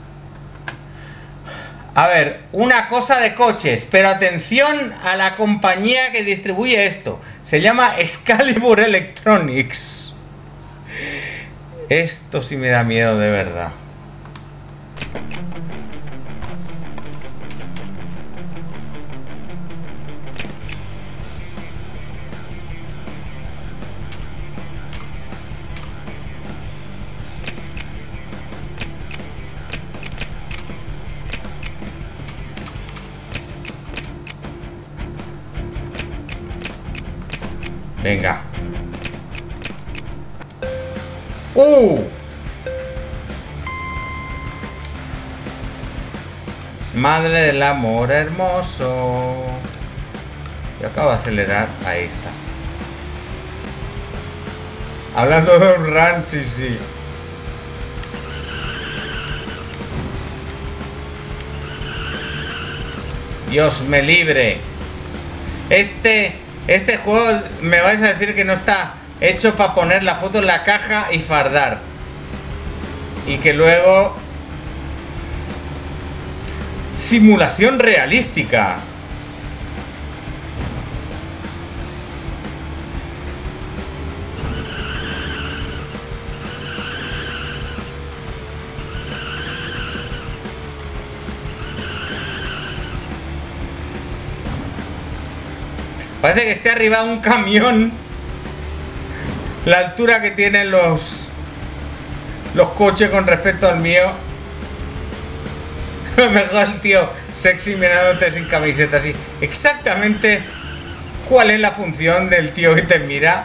A ver, una cosa de coches, pero atención a la compañía que distribuye esto. Se llama Excalibur Electronics. Esto sí me da miedo de verdad. Venga. ¡Uh! Madre del amor hermoso. Yo acabo de acelerar. Ahí está. Hablando de un run, sí, sí. Dios me libre. Este... Este juego me vais a decir que no está hecho para poner la foto en la caja y fardar. Y que luego... Simulación realística. Parece que esté arriba un camión. La altura que tienen los los coches con respecto al mío. A lo mejor el tío sexy mirándote sin camiseta así. Exactamente cuál es la función del tío que te mira.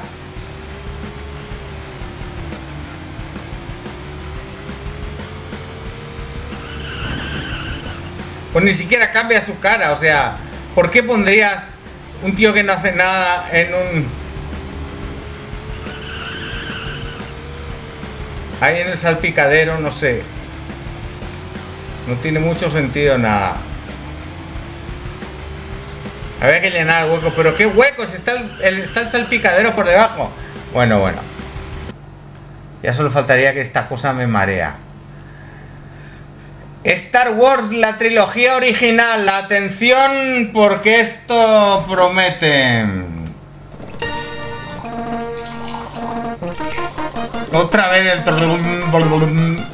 Pues ni siquiera cambia su cara. O sea, ¿por qué pondrías un tío que no hace nada en un... ahí en el salpicadero? No sé. No tiene mucho sentido nada. Había que llenar el hueco. ¿Pero qué huecos? Está el, está el salpicadero por debajo. Bueno, bueno. Ya solo faltaría que esta cosa me marea. Star Wars, la trilogía original. Atención, porque esto promete. Otra vez dentro de un...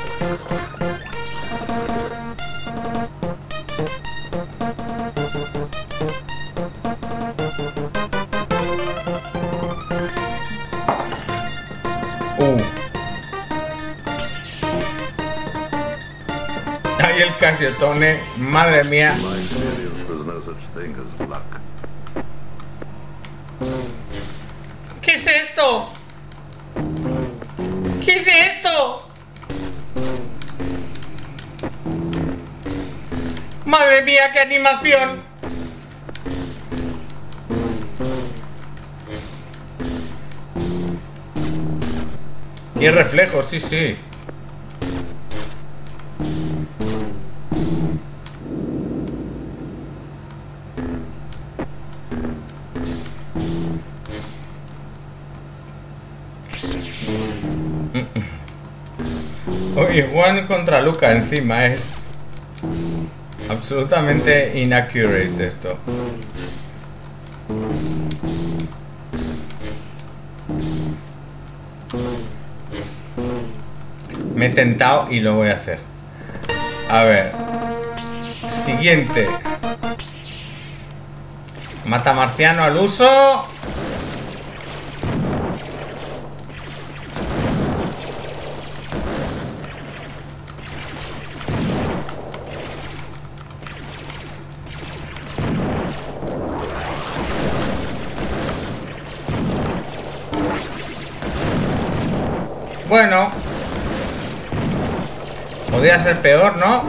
Uh. Ahí el Casiotone, madre mía. ¿Qué es esto? ¿Qué es esto? Madre mía, qué animación. Y el reflejo, sí, sí. Oye, Juan contra Luca encima es absolutamente inaccurate esto. Me he tentado y lo voy a hacer. A ver. Siguiente. Mata marciano al uso. Bueno. Podría ser peor, ¿no?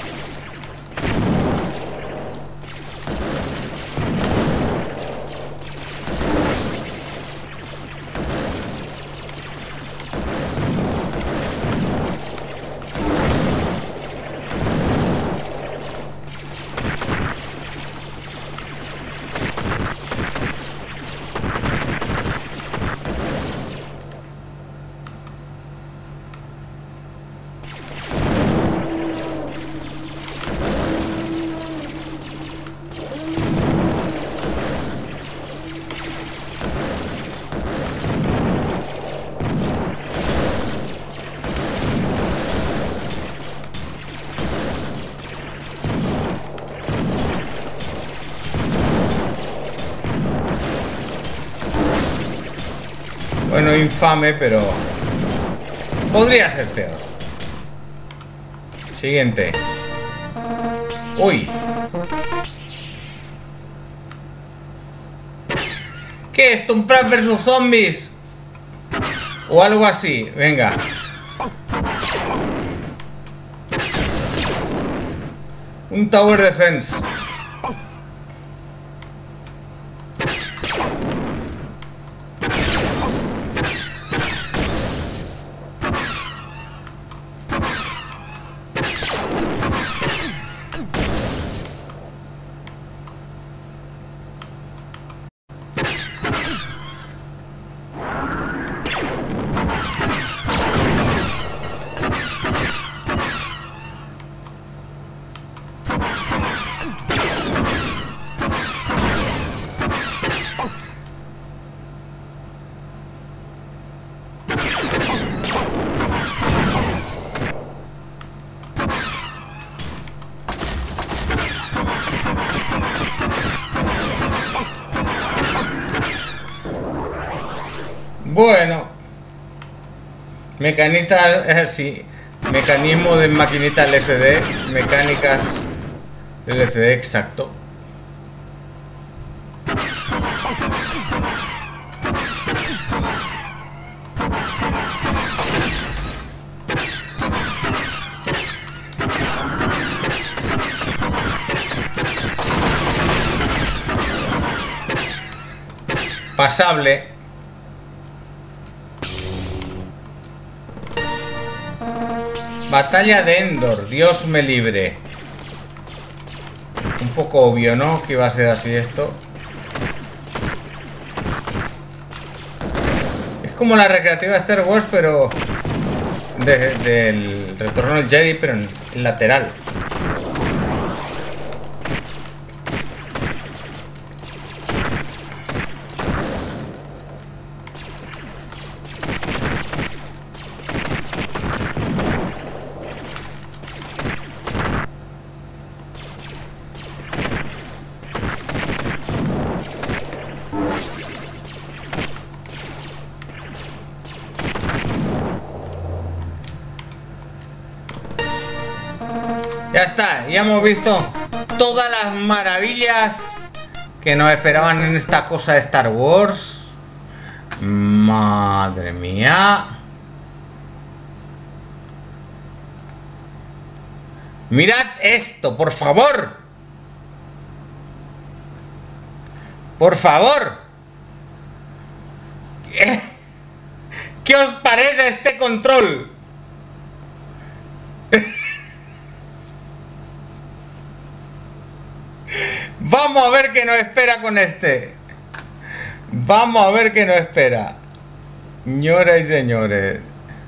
Bueno, infame, pero podría ser peor. Siguiente. Uy. ¿Qué es esto? ¿Un Plants versus Zombies? O algo así. Venga. Un Tower Defense. Bueno, mecanita, eh, sí, mecanismo de maquinita L C D, mecánicas de L C D, exacto. Pasable. Batalla de Endor, Dios me libre. Un poco obvio, ¿no? Que iba a ser así esto. Es como la recreativa de Star Wars, pero de, del Retorno del Jedi, pero en, en lateral. Ya está, ya hemos visto todas las maravillas que nos esperaban en esta cosa de Star Wars. Madre mía. Mirad esto, por favor. Por favor. ¿Qué, ¿Qué os parece este control? Vamos a ver qué nos espera con este. Vamos a ver qué nos espera. Señoras y señores.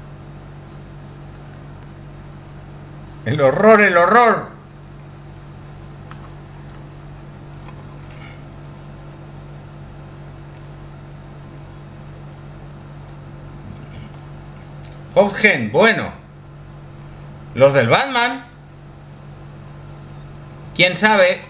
El horror, el horror. Hopgen, bueno. Los del Batman. ¿Quién sabe?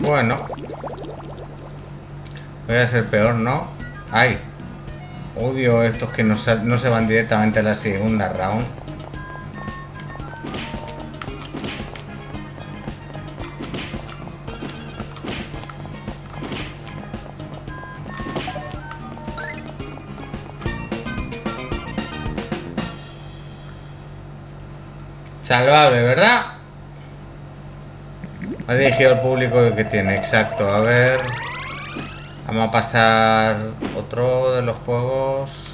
Bueno. Voy a ser peor, ¿no? ¡Ay! Odio estos que no se, no se van directamente a la segunda round. Salvable, ¿verdad? Ha dirigido al público que tiene, exacto. A ver... Vamos a pasar otro de los juegos.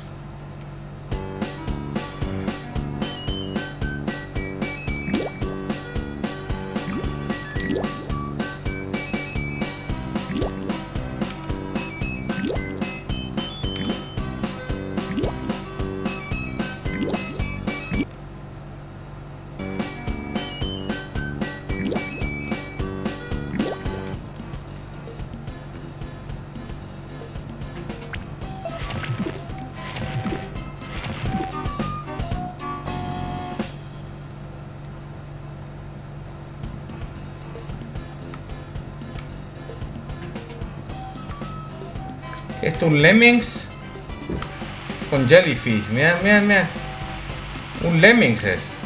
Esto un Lemmings con Jellyfish. Mirad, mirad, mirad. Un Lemmings es.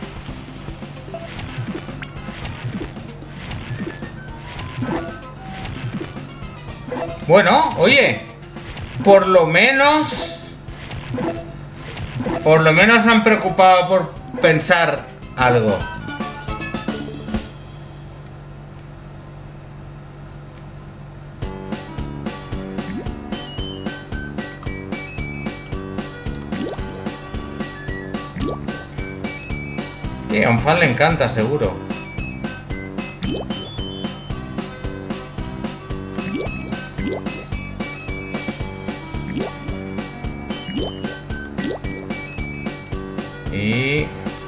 Bueno, oye, por lo menos, por lo menos se han preocupado por pensar algo. Sí, a un fan le encanta, seguro. Y...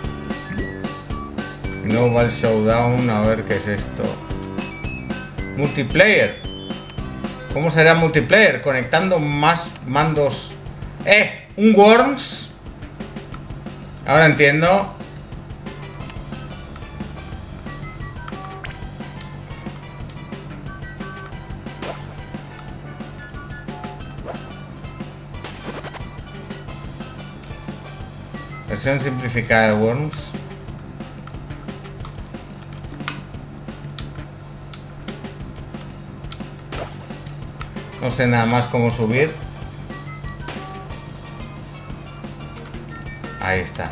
Snowball Showdown, a ver qué es esto. Multiplayer. ¿Cómo será multiplayer? Conectando más mandos. ¡Eh! ¿Un Worms? Ahora entiendo. Versión simplificada de Worms. No sé nada más cómo subir. Ahí está.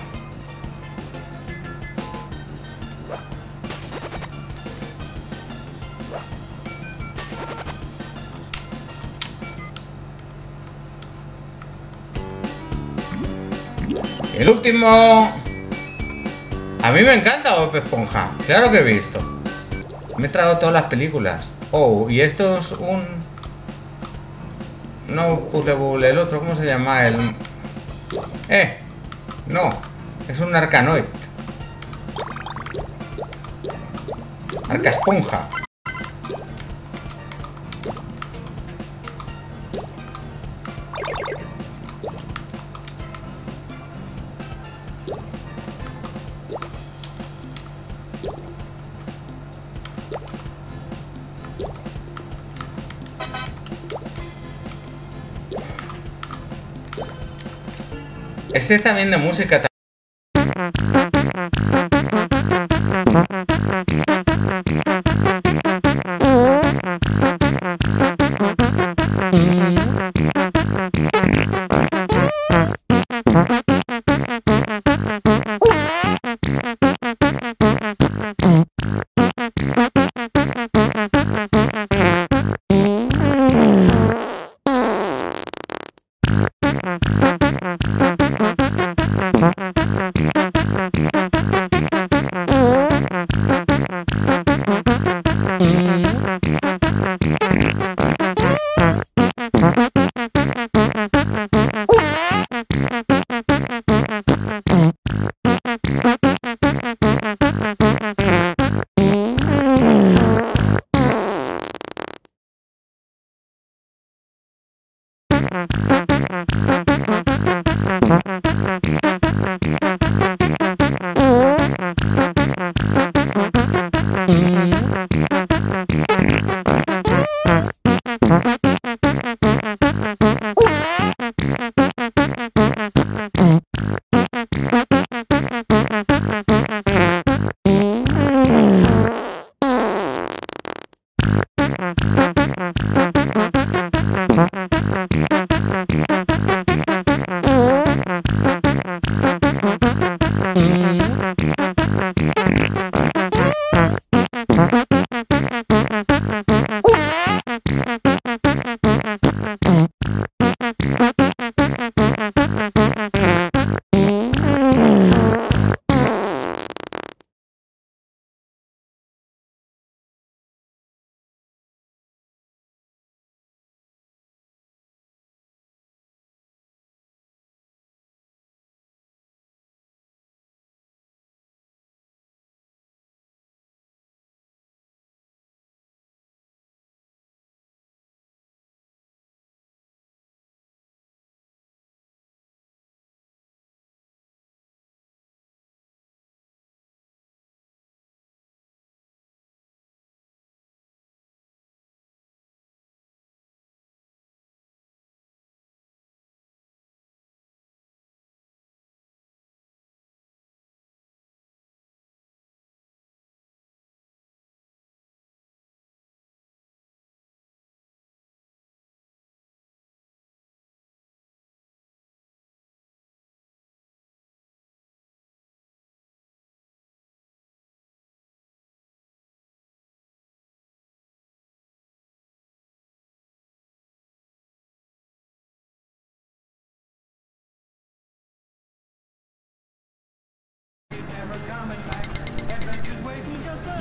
El último... A mí me encanta Bob Esponja. Claro que he visto. Me he tragado todas las películas. Oh, y esto es un... No, Puzzle Bubble. El otro, ¿cómo se llama? El... Eh, no. Es un Arcanoid. Arca Esponja. Este también de música.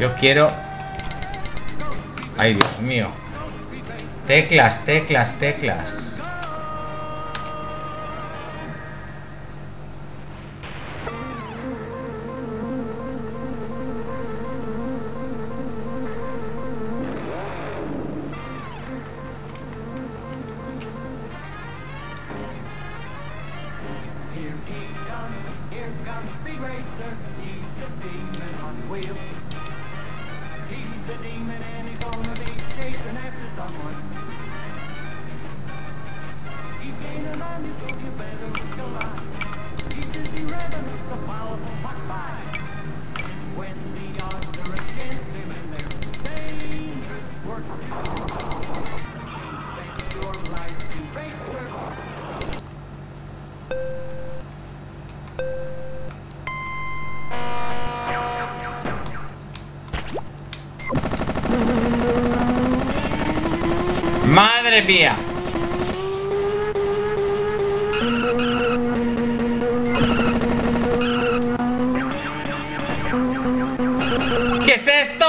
Yo quiero... Ay, Dios mío. Teclas, teclas, teclas. ¡Madre mía! ¿Qué es esto?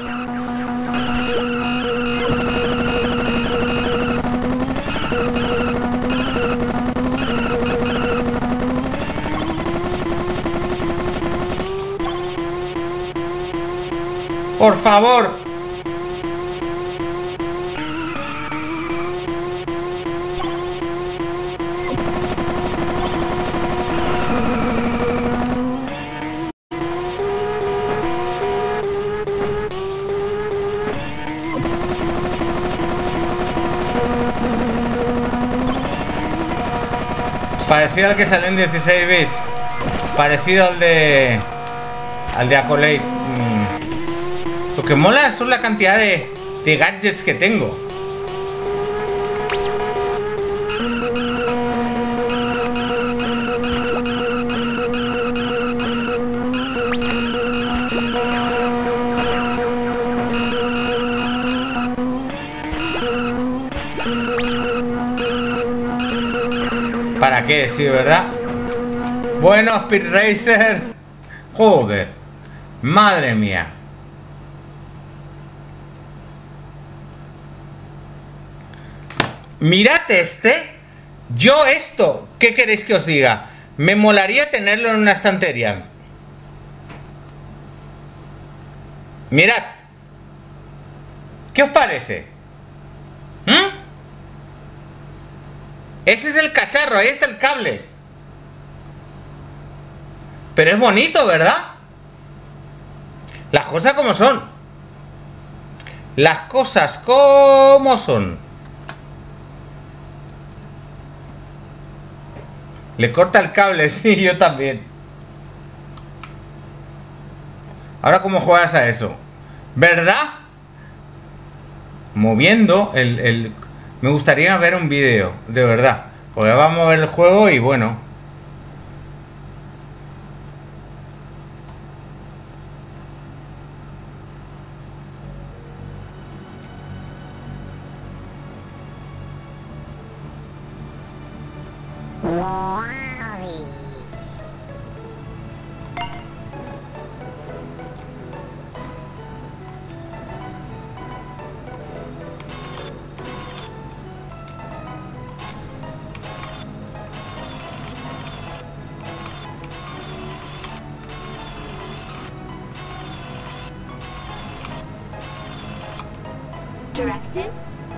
Por favor. Parecido al que salió en dieciséis bits. Parecido al de... Al de Accolade. Mm. Lo que mola son la cantidad de, de gadgets que tengo. ¿Para qué? Sí, ¿verdad? Bueno, Speed Racer. Joder. Madre mía. Mirad este. Yo esto, ¿qué queréis que os diga? Me molaría tenerlo en una estantería. Mirad. ¿Qué os parece? ¿Mm? Ese es el cacharro, ahí está el cable. Pero es bonito, ¿verdad? Las cosas como son. Las cosas como son. Le corta el cable, sí, yo también. Ahora, ¿cómo juegas a eso? ¿Verdad? Moviendo el... el... Me gustaría ver un vídeo, de verdad. Porque vamos a ver el juego y bueno. Directed.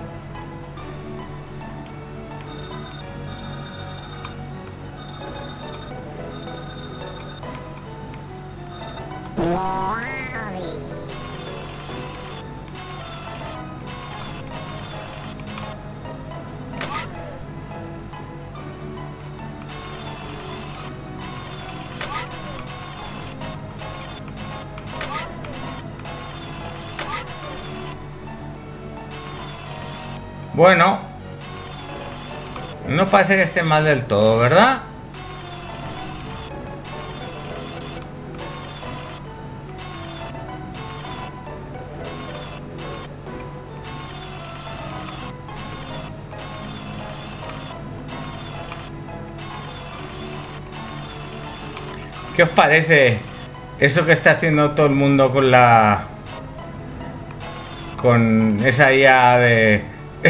Bueno, no parece que esté mal del todo, ¿verdad? ¿Qué os parece eso que está haciendo todo el mundo con la con esa I A de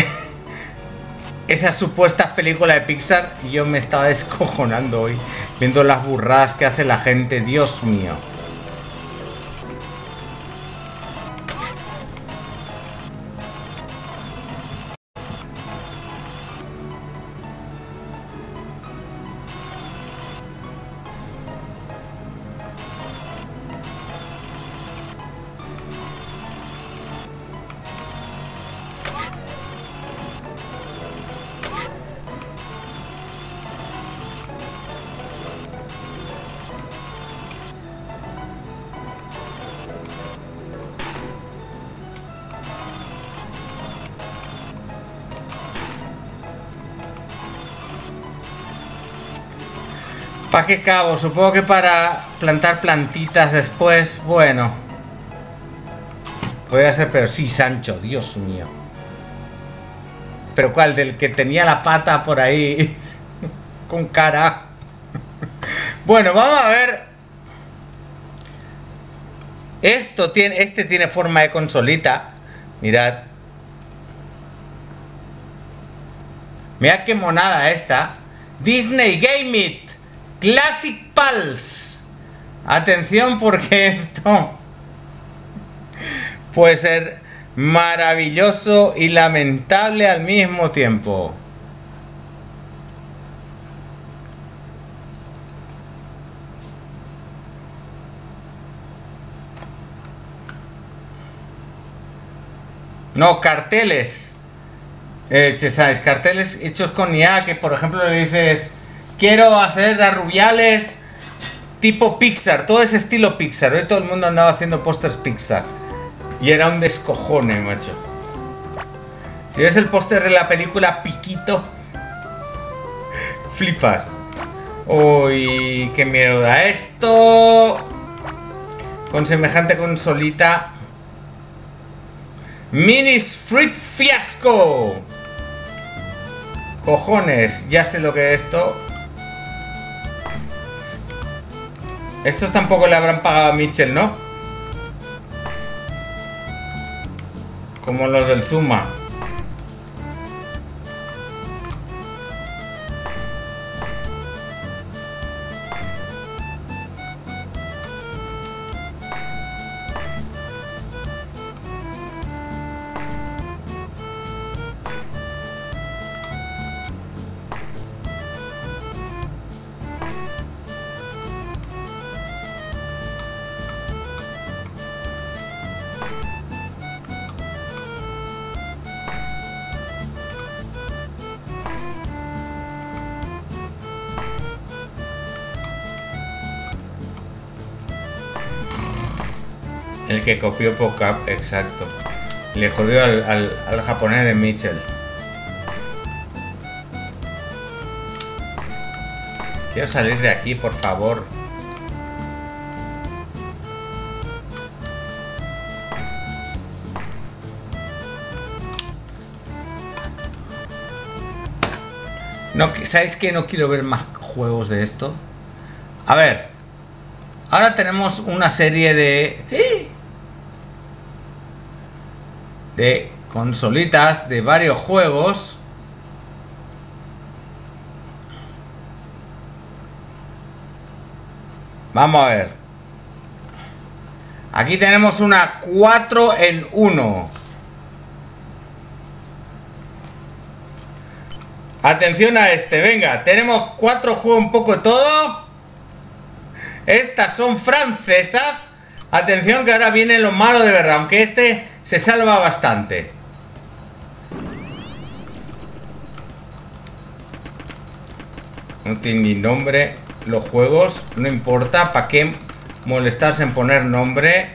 esas supuestas películas de Pixar, y yo me estaba descojonando hoy viendo las burradas que hace la gente. Dios mío. ¿Para qué cabo? Supongo que para plantar plantitas después. Bueno. Podría ser, pero sí, Sancho, Dios mío. ¿Pero cuál? Del que tenía la pata por ahí con cara. Bueno, vamos a ver. Esto tiene, este tiene forma de consolita. Mirad. Mirad qué monada esta. Disney Game It Classic Pulse. Atención, porque esto puede ser maravilloso y lamentable al mismo tiempo. No, carteles. Eh, ¿sabes? Carteles hechos con I A, que por ejemplo le dices: quiero hacer a Rubiales tipo Pixar, todo ese estilo Pixar. Hoy todo el mundo andaba haciendo pósters Pixar. Y era un descojone, macho. Si ves el póster de la película Piquito, flipas. Uy, qué miedo da esto. Con semejante consolita. Minis Fruit Fiasco. Cojones, ya sé lo que es esto. Estos tampoco le habrán pagado a Mitchell, ¿no? Como los del Zuma. El que copió PoCap, exacto. Le jodió al, al, al japonés de Mitchell. Quiero salir de aquí, por favor. No, ¿sabéis qué? No quiero ver más juegos de esto. A ver. Ahora tenemos una serie de... de consolitas de varios juegos. Vamos a ver. Aquí tenemos una cuatro en uno. Atención a este, venga. Tenemos cuatro juegos, un poco de todo. Estas son francesas. Atención que ahora viene lo malo de verdad. Aunque este se salva bastante. No tiene ni nombre los juegos. No importa. ¿Para qué molestarse en poner nombre?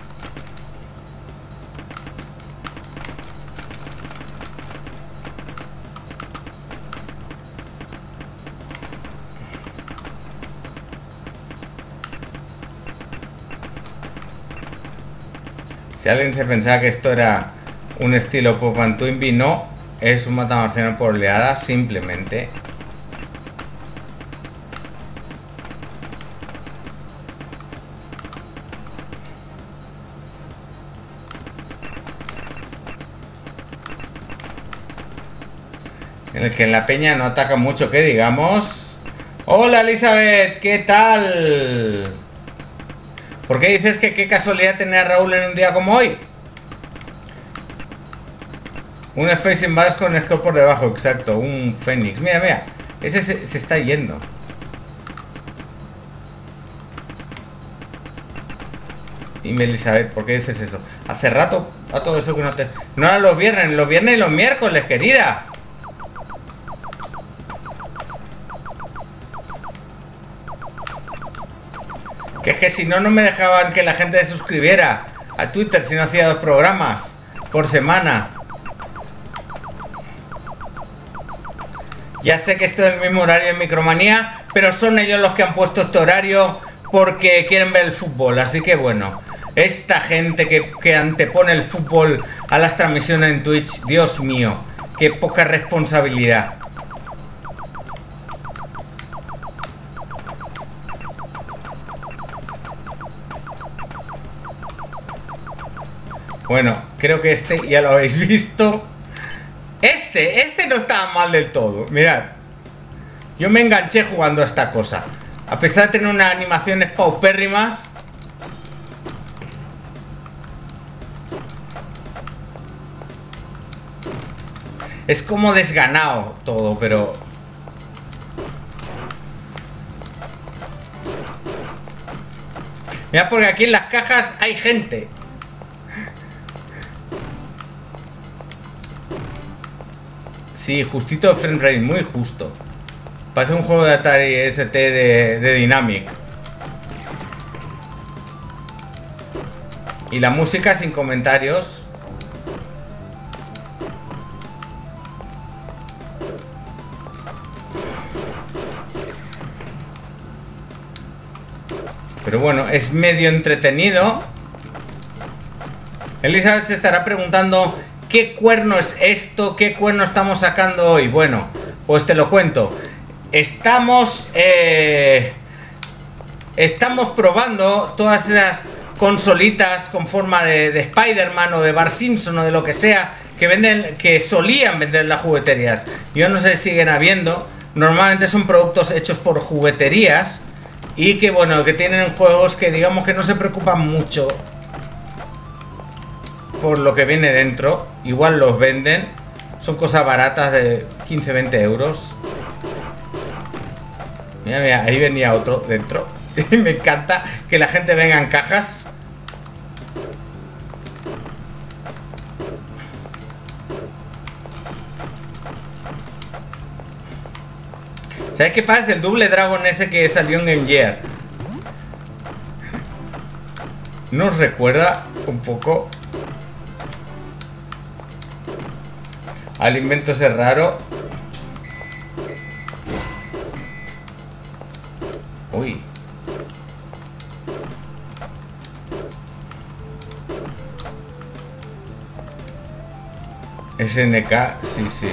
Si alguien se pensaba que esto era un estilo Pop and Twinbee, no, es un matamarciano por oleada, simplemente. En el que en la peña no ataca mucho, que digamos. Hola Elizabeth, ¿qué tal? ¿Por qué dices que qué casualidad tener a Raúl en un día como hoy? Un Space Invaders con un score por debajo, exacto. Un Fénix. Mira, mira. Ese se, se está yendo. Dime Elizabeth, ¿por qué dices eso? Hace rato a todo eso que no te... No eran los viernes, los viernes y los miércoles, querida. Que es que si no, no me dejaban que la gente se suscribiera a Twitter si no hacía dos programas por semana. Ya sé que estoy en el mismo horario de Micromanía, pero son ellos los que han puesto este horario porque quieren ver el fútbol. Así que bueno, esta gente que, que antepone el fútbol a las transmisiones en Twitch, Dios mío, qué poca responsabilidad. Bueno, creo que este ya lo habéis visto. Este, este no estaba mal del todo. Mirad, yo me enganché jugando a esta cosa. A pesar de tener unas animaciones paupérrimas. Es como desganado todo, pero... Mirad, porque aquí en las cajas hay gente. Sí, justito de frame rate, muy justo. Parece un juego de Atari S T de, de Dynamic. Y la música sin comentarios. Pero bueno, es medio entretenido. Elizabeth se estará preguntando... ¿Qué cuerno es esto? ¿Qué cuerno estamos sacando hoy? Bueno, pues te lo cuento. Estamos... Eh, estamos probando todas esas consolitas con forma de, de Spider-Man o de Bart Simpson o de lo que sea que venden, que solían vender en las jugueterías. Yo no sé si siguen habiendo. Normalmente son productos hechos por jugueterías y que, bueno, que tienen juegos que digamos que no se preocupan mucho por lo que viene dentro. Igual los venden. Son cosas baratas de quince a veinte euros. Mira, mira, ahí venía otro dentro. Me encanta que la gente venga en cajas. ¿Sabes qué pasa? El Double Dragon ese que salió en Game Gear. Nos recuerda un poco al invento ese raro. Uy. S N K, sí, sí.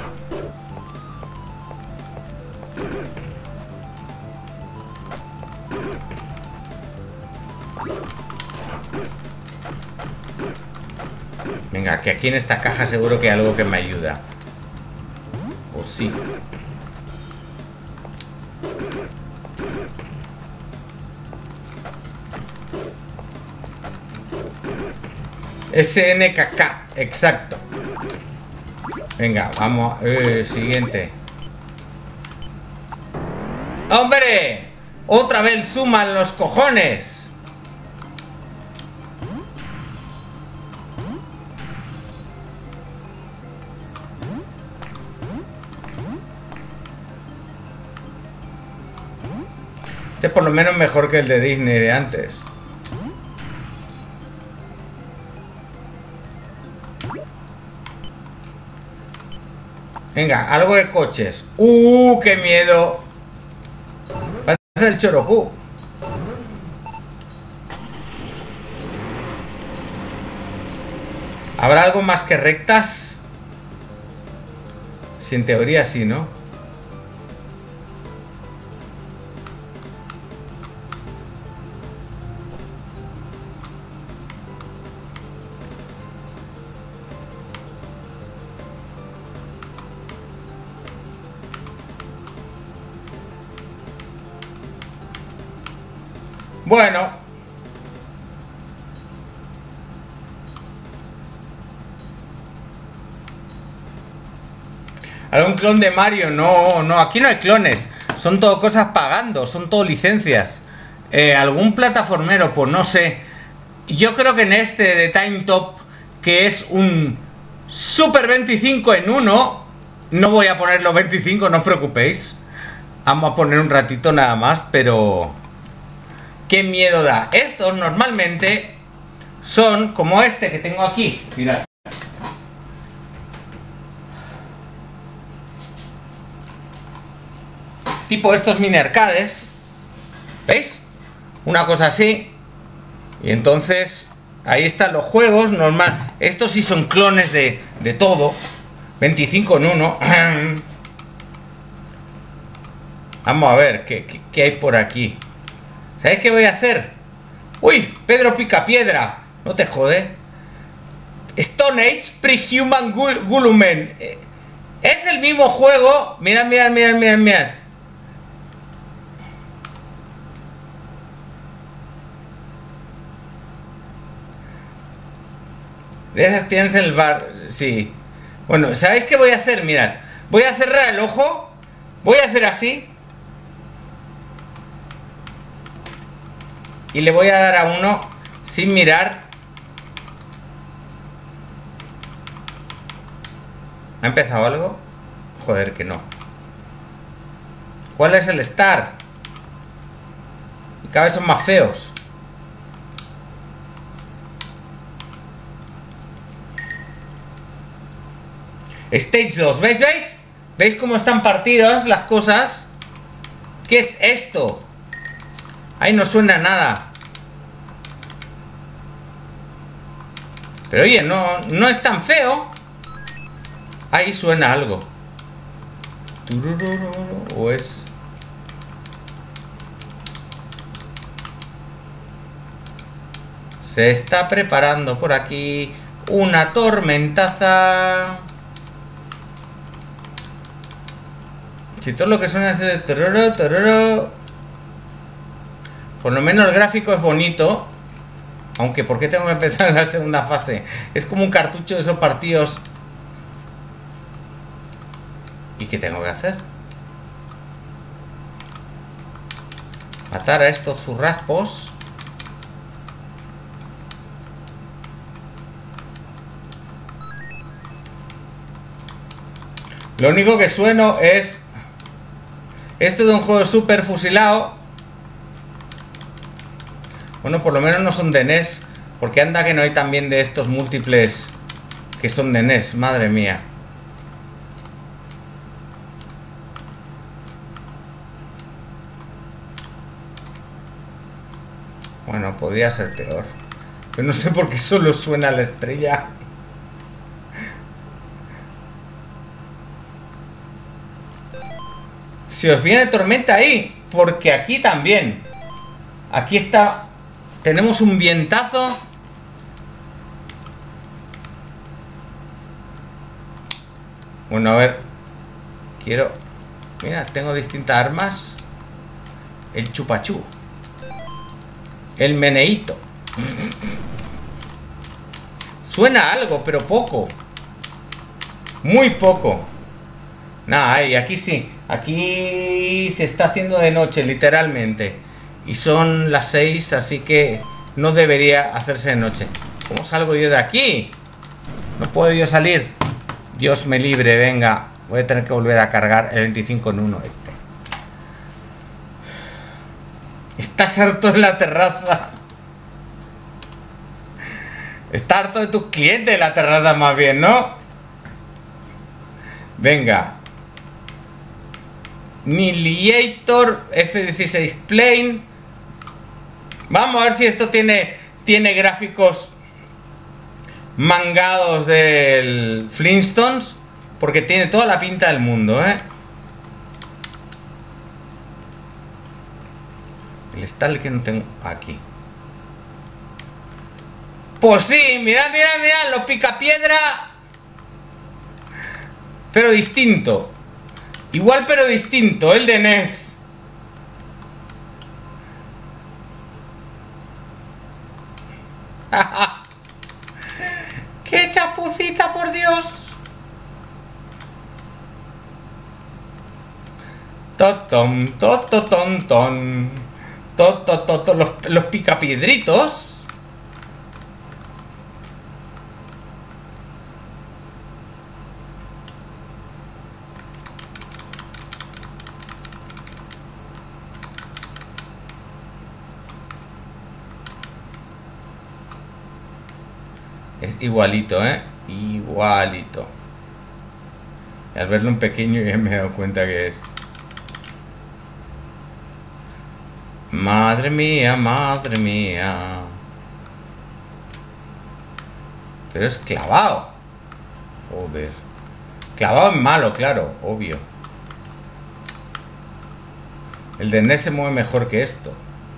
Venga, que aquí en esta caja seguro que hay algo que me ayuda. O sí. S N K K, exacto. Venga, vamos. Eh, siguiente. ¡Hombre! Otra vez suman los cojones. Este por lo menos mejor que el de Disney de antes. Venga, algo de coches. ¡Uh, qué miedo! Parece el Chorocú. ¿Habrá algo más que rectas? Si en teoría sí, ¿no? Bueno. ¿Algún clon de Mario? No, no, aquí no hay clones. Son todo cosas pagando, son todo licencias. Eh, ¿Algún plataformero? Pues no sé. Yo creo que en este de Time Top, que es un Super veinticinco en uno, no voy a poner los veinticinco, no os preocupéis. Vamos a poner un ratito nada más, pero... ¡qué miedo da! Estos normalmente son como este que tengo aquí. Mirad. Tipo estos mini arcades. ¿Veis? Una cosa así. Y entonces ahí están los juegos normal. Estos sí son clones de, de todo. veinticinco en uno. Vamos a ver qué, qué, qué hay por aquí. ¿Sabéis qué voy a hacer? ¡Uy! Pedro Picapiedra. No te jode. Stone Age Pre-Human Gulumen. Es el mismo juego. Mirad, mirad, mirad, mirad, mirad. De esas tienes el bar, sí. Bueno, ¿sabéis qué voy a hacer? Mirad, voy a cerrar el ojo. Voy a hacer así. Y le voy a dar a uno sin mirar. ¿Ha empezado algo? Joder, que no. ¿Cuál es el Star? Y cada vez son más feos. Stage dos, ¿veis? ¿Veis? ¿Veis cómo están partidas las cosas? ¿Qué es esto? Ahí no suena nada. Pero oye, no, no es tan feo. Ahí suena algo. ¿O es? Se está preparando por aquí una tormentaza. Si todo lo que suena es el tororo, tororo. Por lo menos el gráfico es bonito. Aunque, ¿por qué tengo que empezar en la segunda fase? Es como un cartucho de esos partidos. ¿Y qué tengo que hacer? Matar a estos zurraspos. Lo único que sueno es... esto de un juego super fusilado. Bueno, por lo menos no son de N E S. Porque anda que no hay también de estos múltiples que son de N E S. Madre mía. Bueno, podría ser peor. Pero no sé por qué solo suena la estrella. Si os viene tormenta ahí. Porque aquí también. Aquí está... tenemos un vientazo. Bueno, a ver. Quiero... mira, tengo distintas armas. El chupachú. El meneíto. Suena algo, pero poco. Muy poco. Nada, y aquí sí. Aquí se está haciendo de noche, literalmente. Y son las seis, así que no debería hacerse de noche. ¿Cómo salgo yo de aquí? No puedo yo salir. Dios me libre, venga. Voy a tener que volver a cargar el veinticinco en uno este. Estás harto en la terraza. Está harto de tus clientes en la terraza más bien, ¿no? Venga. Niliator F dieciséis Plane. Vamos a ver si esto tiene, tiene gráficos mangados del Flintstones. Porque tiene toda la pinta del mundo, ¿eh? El Star que no tengo aquí. Pues sí, mirad, mirad, mirad. Los picapiedra. Pero distinto. Igual pero distinto. El de N E S. ¡Qué chapucita, por Dios! Totom, tototon, ton. Totototo, los, los picapiedritos. Es igualito, ¿eh? Igualito. Y al verlo en pequeño ya me he dado cuenta que es. Madre mía, madre mía. Pero es clavado. Joder. Clavado en malo, claro, obvio. El de N E S se mueve mejor que esto.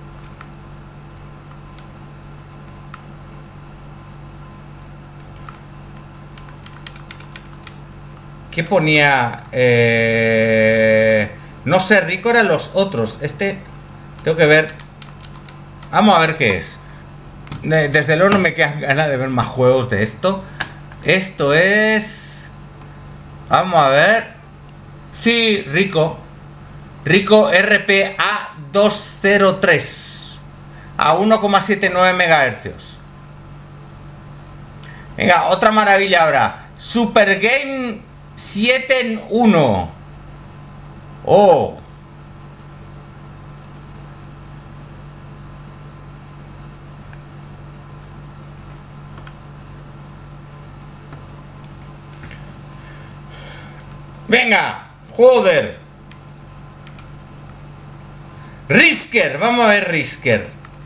¿Qué ponía? Eh... No sé, rico eran los otros. Este... Tengo que ver. Vamos a ver qué es. Desde luego no me quedan ganas de ver más juegos de esto. Esto es... Vamos a ver. Sí, rico. Rico R P A doscientos tres. A uno coma setenta y nueve megahercios. Venga, otra maravilla ahora. Super Game siete en uno. Oh. Venga, joder. Risker, vamos a ver Risker.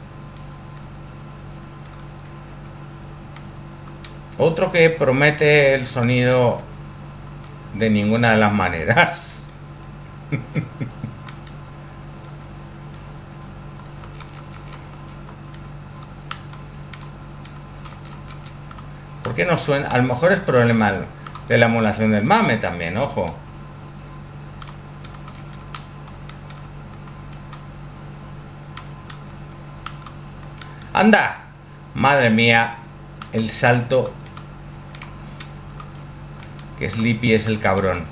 Otro que promete el sonido de ninguna de las maneras. ¿Por qué no suena? A lo mejor es problema de la emulación del MAME también, ojo. ¡Anda! Madre mía, el salto. Que Sleepy es el cabrón.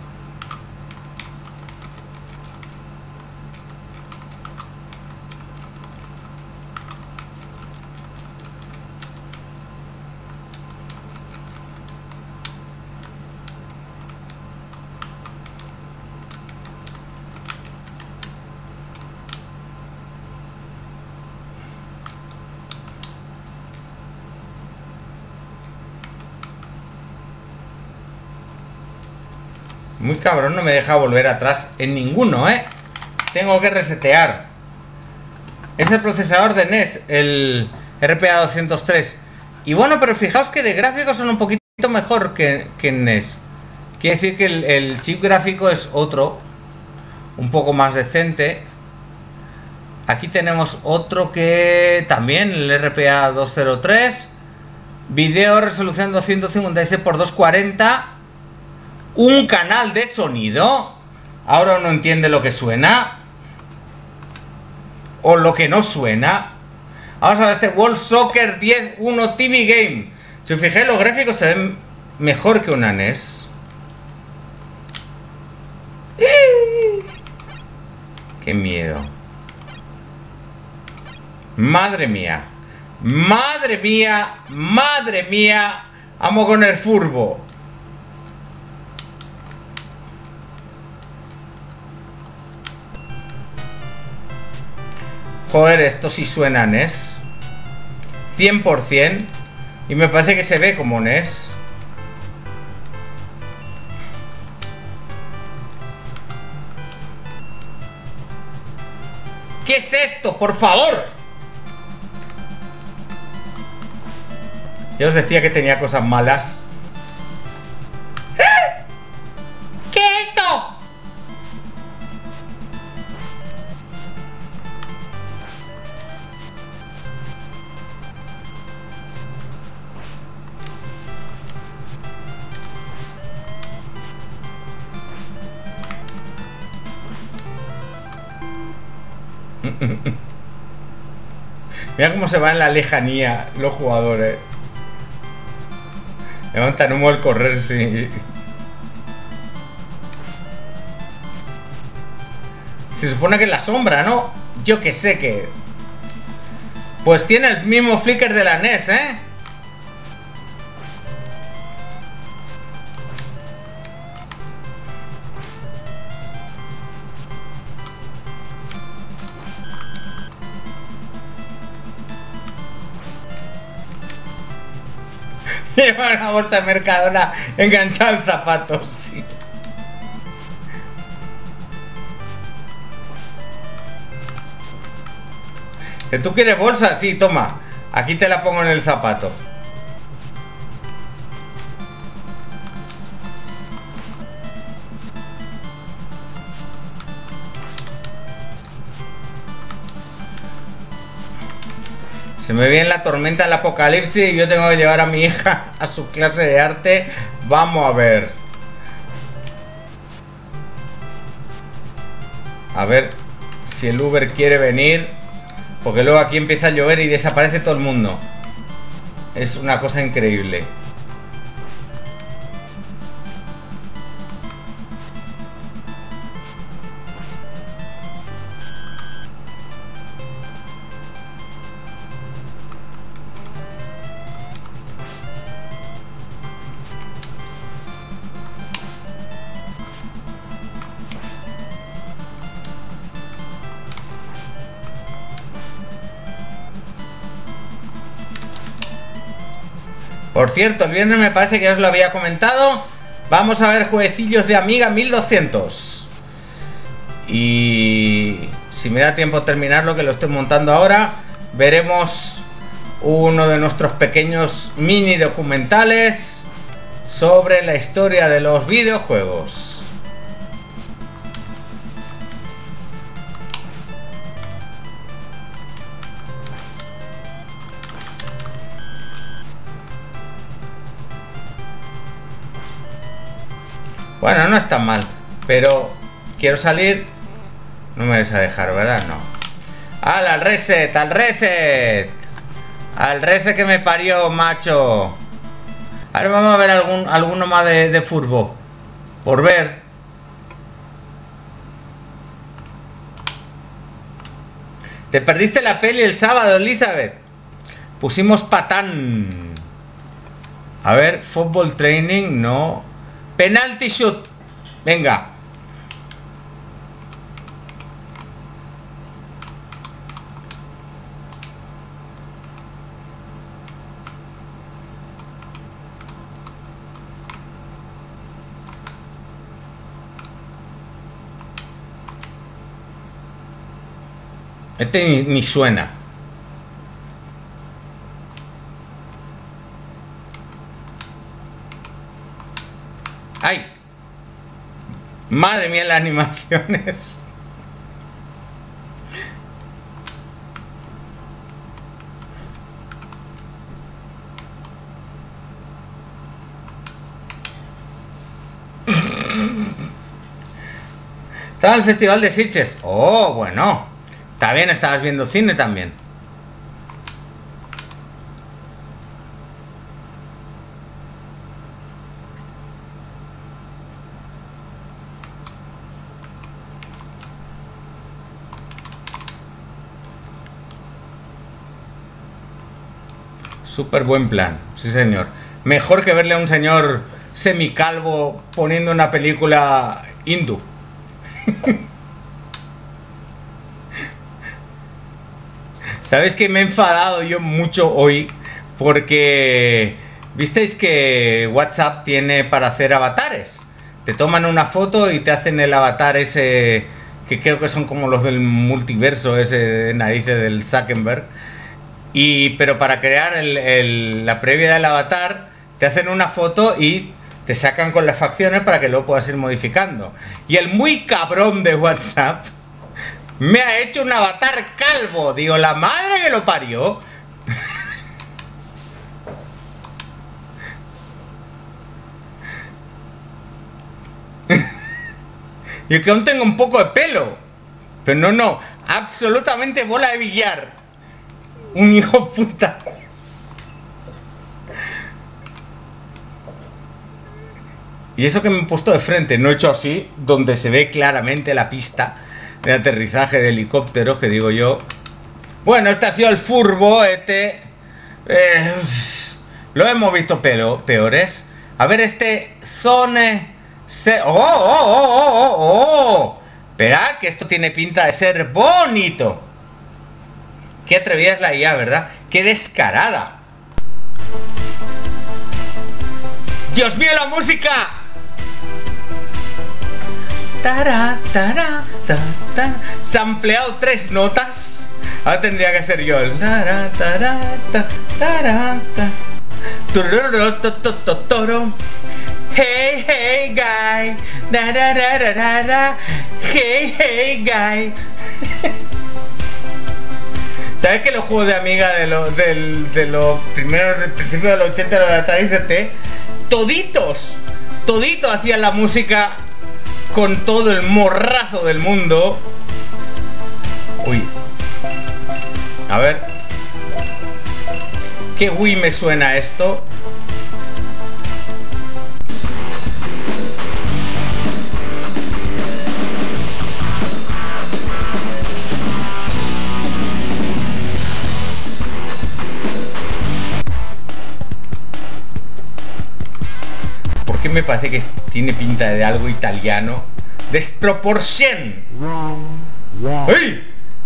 Muy cabrón, no me deja volver atrás en ninguno, ¿eh? Tengo que resetear. Es el procesador de N E S, el R P A doscientos tres. Y bueno, pero fijaos que de gráficos son un poquito mejor que, que en N E S. Quiere decir que el, el chip gráfico es otro, un poco más decente. Aquí tenemos otro que también, el R P A doscientos tres. Video resolución doscientos cincuenta y seis por doscientos cuarenta. Un canal de sonido. Ahora uno entiende lo que suena o lo que no suena. Vamos a ver este World Soccer diez uno T V Game. Si os fijáis, los gráficos se ven mejor que una N E S. Qué miedo. Madre mía. Madre mía. Madre mía. Vamos con el furbo. Joder, esto sí suena N E S. cien por cien. Y me parece que se ve como N E S. ¿Qué es esto? ¡Por favor! Ya os decía que tenía cosas malas. ¡Eh! ¿Qué es esto? Mira cómo se va en la lejanía los jugadores. Levantan humo al correr, sí. Se supone que es la sombra, ¿no? Yo que sé que... Pues tiene el mismo flicker de la N E S, ¿eh? Lleva una bolsa de Mercadona enganchada en zapatos, sí. ¿Que tú quieres bolsa? Sí, toma. Aquí te la pongo en el zapato. Se me viene la tormenta del apocalipsis y yo tengo que llevar a mi hija a su clase de arte. Vamos a ver. A ver si el Uber quiere venir. Porque luego aquí empieza a llover y desaparece todo el mundo. Es una cosa increíble. Por cierto, el viernes me parece que os lo había comentado. Vamos a ver jueguecillos de Amiga mil doscientos. Y si me da tiempo terminarlo, que lo estoy montando ahora, veremos uno de nuestros pequeños mini documentales sobre la historia de los videojuegos. Bueno, no es tan mal, pero quiero salir. No me vais a dejar, ¿verdad? No. ¡Al, al reset! ¡Al reset! ¡Al reset que me parió, macho! Ahora vamos a ver algún, alguno más de, de furbo. Por ver. Te perdiste la peli el sábado, Elizabeth. Pusimos patán. A ver, fútbol training, no. Penalty shoot. Venga. Este ni, ni suena. ¡Ay! Madre mía, las animaciones. Estaba en el Festival de Sitges. Oh, bueno. Está bien, estabas viendo cine también. Súper buen plan, sí señor. Mejor que verle a un señor semicalvo poniendo una película hindú. ¿Sabéis que me he enfadado yo mucho hoy? Porque visteis que WhatsApp tiene para hacer avatares. Te toman una foto y te hacen el avatar ese, que creo que son como los del multiverso, ese de narices del Zuckerberg. Y, pero para crear el, el, la previa del avatar, te hacen una foto y te sacan con las facciones para que luego puedas ir modificando. Y el muy cabrón de WhatsApp me ha hecho un avatar calvo. Digo, la madre que lo parió. Y que aún tengo un poco de pelo. Pero no, no. Absolutamente bola de billar. Un hijo puta. Y eso que me he puesto de frente, no he hecho así, donde se ve claramente la pista de aterrizaje de helicópteros, que digo yo. Bueno, este ha sido el furbo, este. Eh, lo hemos visto pero, peores. A ver, este son. Eh, se, ¡Oh, oh, oh, oh, oh, oh! Esperad, que esto tiene pinta de ser bonito. Qué atrevida es la I A, ¿verdad? Qué descarada. ¡Dios mío, la música! Tara, tara, ta, ta. Se ha ampliado tres notas. Ahora tendría que hacer yo el tara, tara, ta, tara, ta. Turururu, to, to, to, toro. Hey, hey, guy. Da, da, da, da, da, da. Hey, hey, guy. ¿Sabes que los juegos de Amiga de los del, de los primeros del principio de los ochenta de los Atari S T, toditos, toditos hacían la música con todo el morrazo del mundo? Uy. A ver. ¿Qué Wii me suena esto? ¿Por qué me parece que tiene pinta de algo italiano? ¡Desproporción! ¡Uy!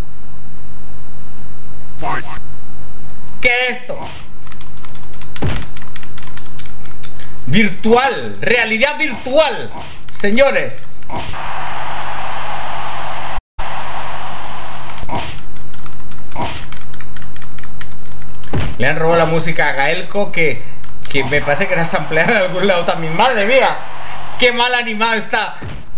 ¿Qué es esto? Virtual, realidad virtual, señores. Le han robado la música a Gaelco, que, que me parece que la samplearon en algún lado también. ¡Madre mía! ¡Qué mal animado está!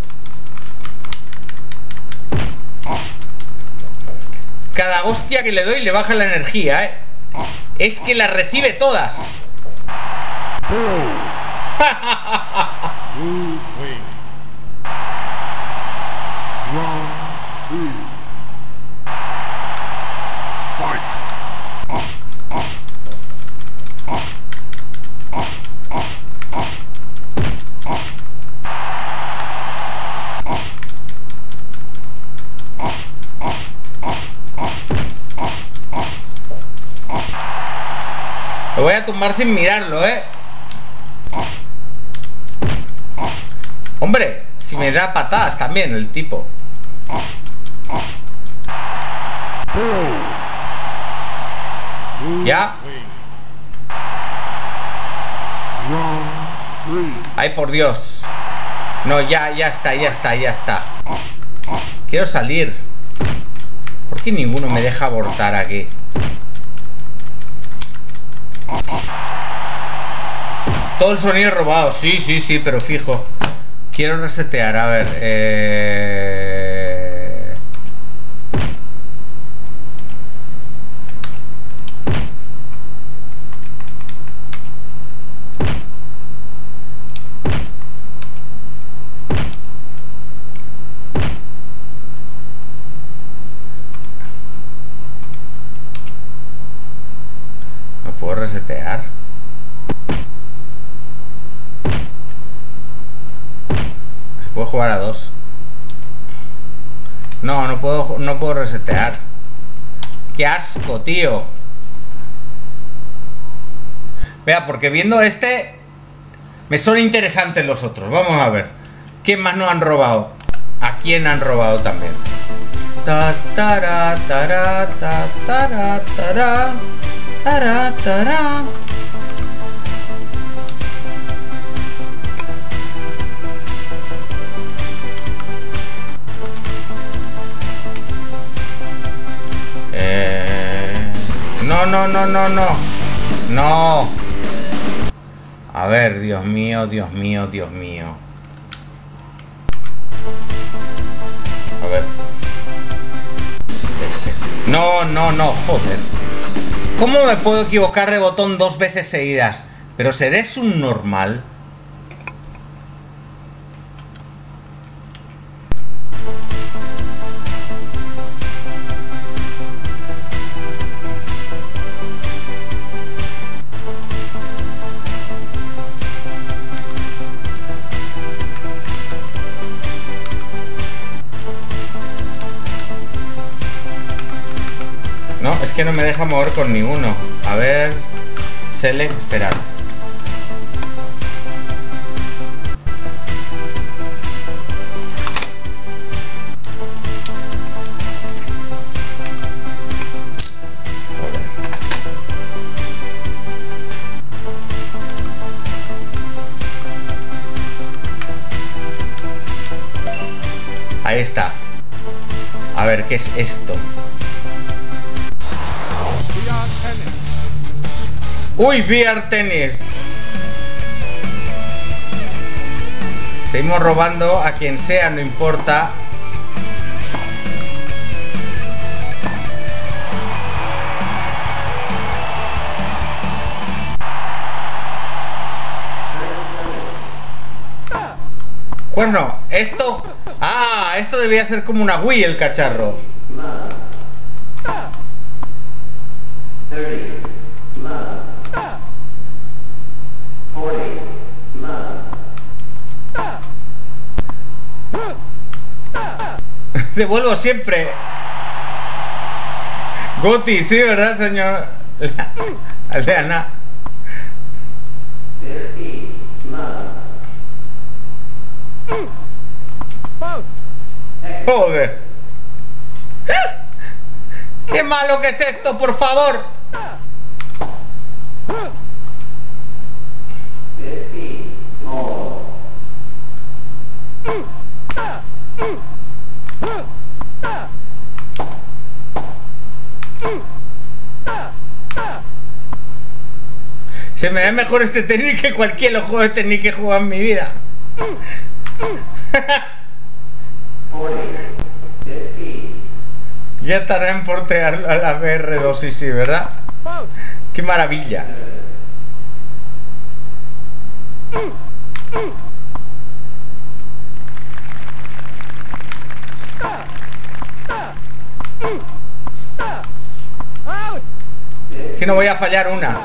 Cada hostia que le doy le baja la energía, ¿eh? Es que las recibe todas. Lo voy a tumbar sin mirarlo, ¿eh? Hombre, si me da patadas también el tipo. ¿Ya? Ay, por Dios. No, ya, ya está, ya está, ya está. Quiero salir. ¿Por qué ninguno me deja abortar aquí? Todo el sonido robado, sí, sí, sí, pero fijo. Quiero resetear, a ver. Eh... ¿No puedo resetear? Puedo jugar a dos. No, no puedo, no puedo resetear. ¡Qué asco, tío! Vea, porque viendo este me son interesantes los otros. Vamos a ver. ¿Quién más nos han robado? ¿A quién han robado también? Ta, tara, tara, ta, tara, tara, tara, tara. No, no, no, no, no. No. A ver, Dios mío, Dios mío, Dios mío. A ver. Este. No, no, no, joder. ¿Cómo me puedo equivocar de botón dos veces seguidas? Pero ¿seré un normal? Es que no me deja mover con ninguno. A ver... Select... Esperad. Ahí está. A ver, ¿qué es esto? ¡Uy, V R Tennis! Seguimos robando a quien sea, no importa. Bueno, esto... Ah, esto debía ser como una Wii, el cacharro. Devuelvo siempre. Goti, sí, ¿verdad, señor? Aldeana. Joder. ¡Qué malo que es esto, por favor! Se me da mejor este tenis que cualquier juego de tenis que he jugado en mi vida. Ya tarda en portearlo a la V R dos, y sí, ¿verdad? ¡Qué maravilla! Que no voy a fallar una.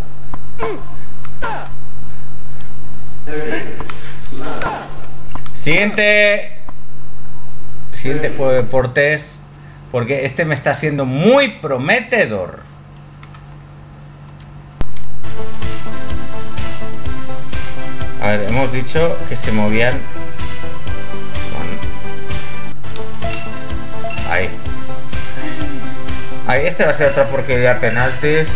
Siguiente. Siguiente juego de deportes. Porque este me está siendo muy prometedor. A ver, hemos dicho que se movían. Ahí. Ahí, este va a ser otra porquería, penaltis.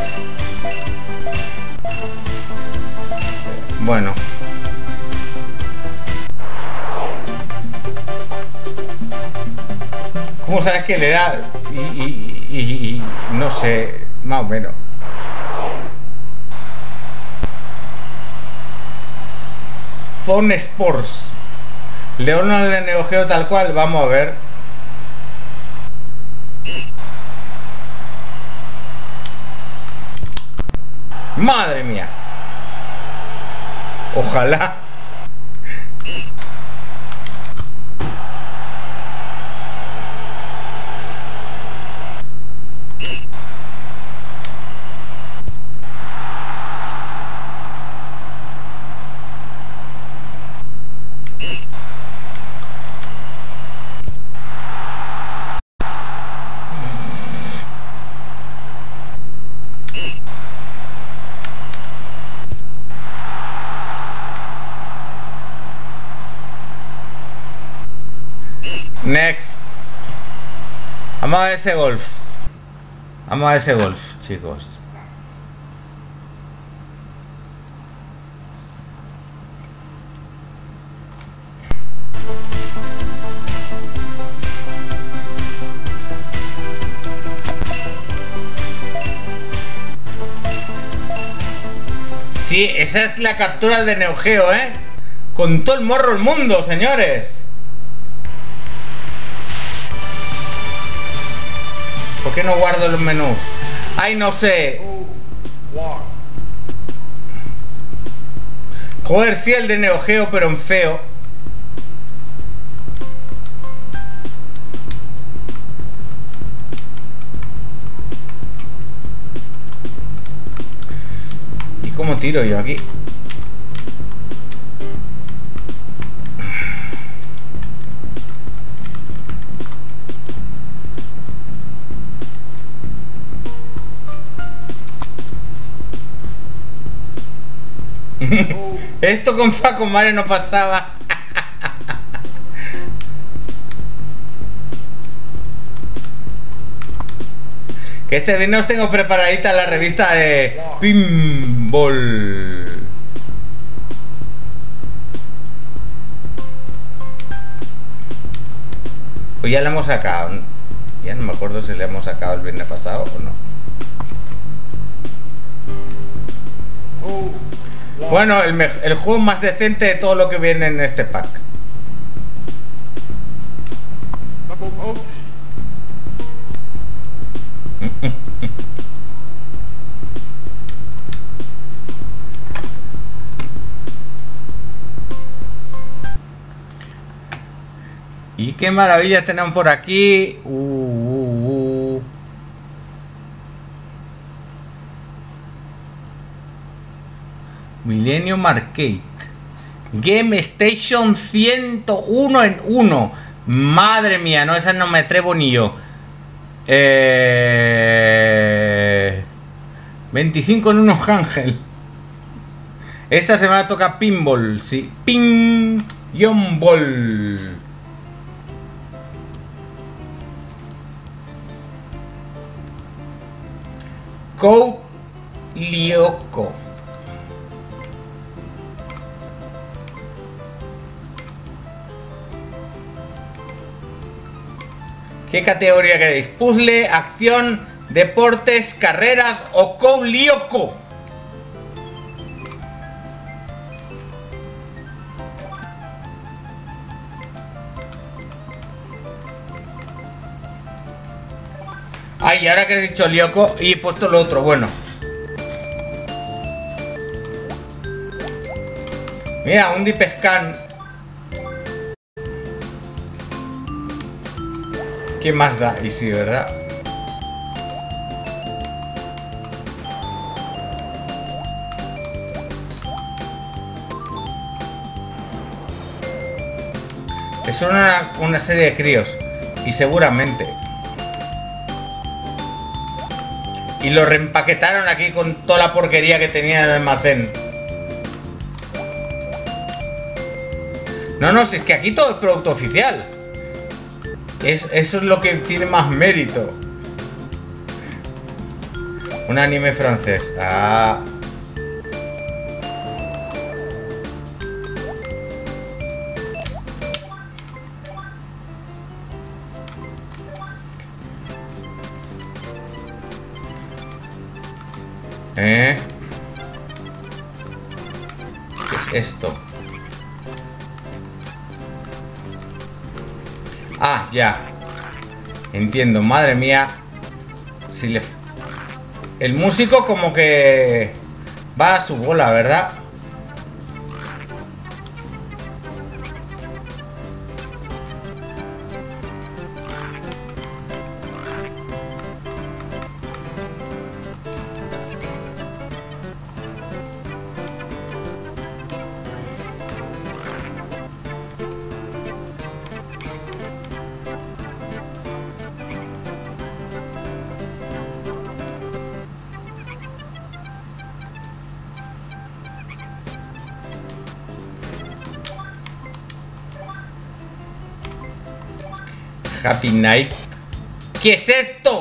Bueno. ¿Cómo sabes que le da? Y, y, y, y no sé, más o menos. Zone Sports. León de Neo Geo tal cual, vamos a ver. Madre mía. Ojalá. Next. Vamos a ver ese golf. Vamos a ver ese golf, chicos. Sí, esa es la captura de Neo Geo, ¿eh? Con todo el morro del mundo, señores. ¿Por qué no guardo los menús? Ay, no sé. Joder, sí, el de Neo Geo, pero en feo. ¿Y cómo tiro yo aquí? Esto con Faco Mare no pasaba. Que este viernes os tengo preparadita la revista de Pinball. Pues ya la hemos sacado. Ya no me acuerdo si la hemos sacado el viernes pasado o no. Bueno, el, el juego más decente de todo lo que viene en este pack. Y qué maravilla tenemos por aquí. Uh, uh, uh. Millennium Arcade. Game Station ciento uno en uno. Madre mía, no, esa no me atrevo ni yo. Eh... veinticinco en uno Ángel. Esta semana toca Pinball, sí. Ping Ball. Kou Lyoko. ¿Qué categoría queréis? ¿Puzzle, acción, deportes, carreras o Kou Lyoko? Ay, ahora que he dicho Lyoko y he puesto lo otro, bueno. Mira, un Deep Scan. ¿Qué más da? Y sí, ¿verdad? Es una, una serie de críos. Y seguramente. Y lo reempaquetaron aquí con toda la porquería que tenía en el almacén. No, no, si es que aquí todo es producto oficial. Es, eso es lo que tiene más mérito. Un anime francés. Ah. ¿Eh? ¿Qué es esto? Ah, ya. Entiendo, madre mía. Si le... El músico como que va a su bola, ¿verdad? Happy Night. ¿Qué es esto?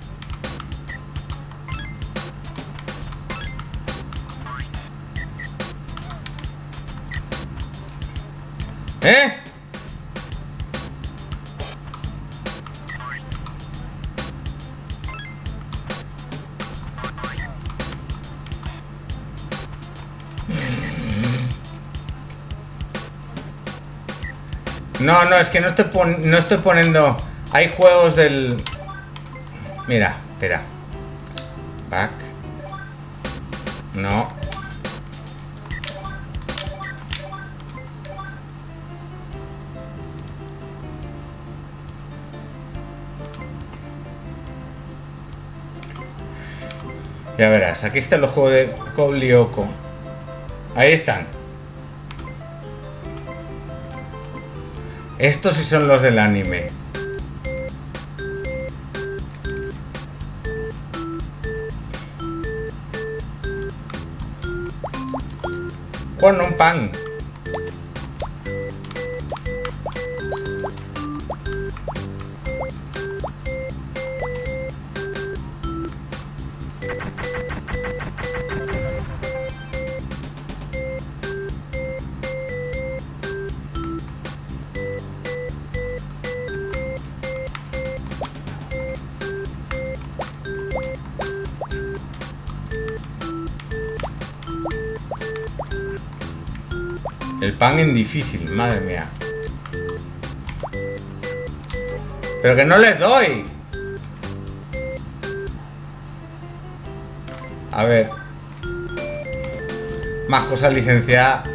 ¿Eh? No, no, es que no estoy, pon no estoy poniendo... Hay juegos del... Mira, espera. Back. No. Ya verás, aquí está el juego de Kou Lyoko. Ahí están. Estos sí son los del anime. Bueno, un pan. El pan en difícil, madre mía. Pero que no les doy. A ver. Más cosas licenciadas.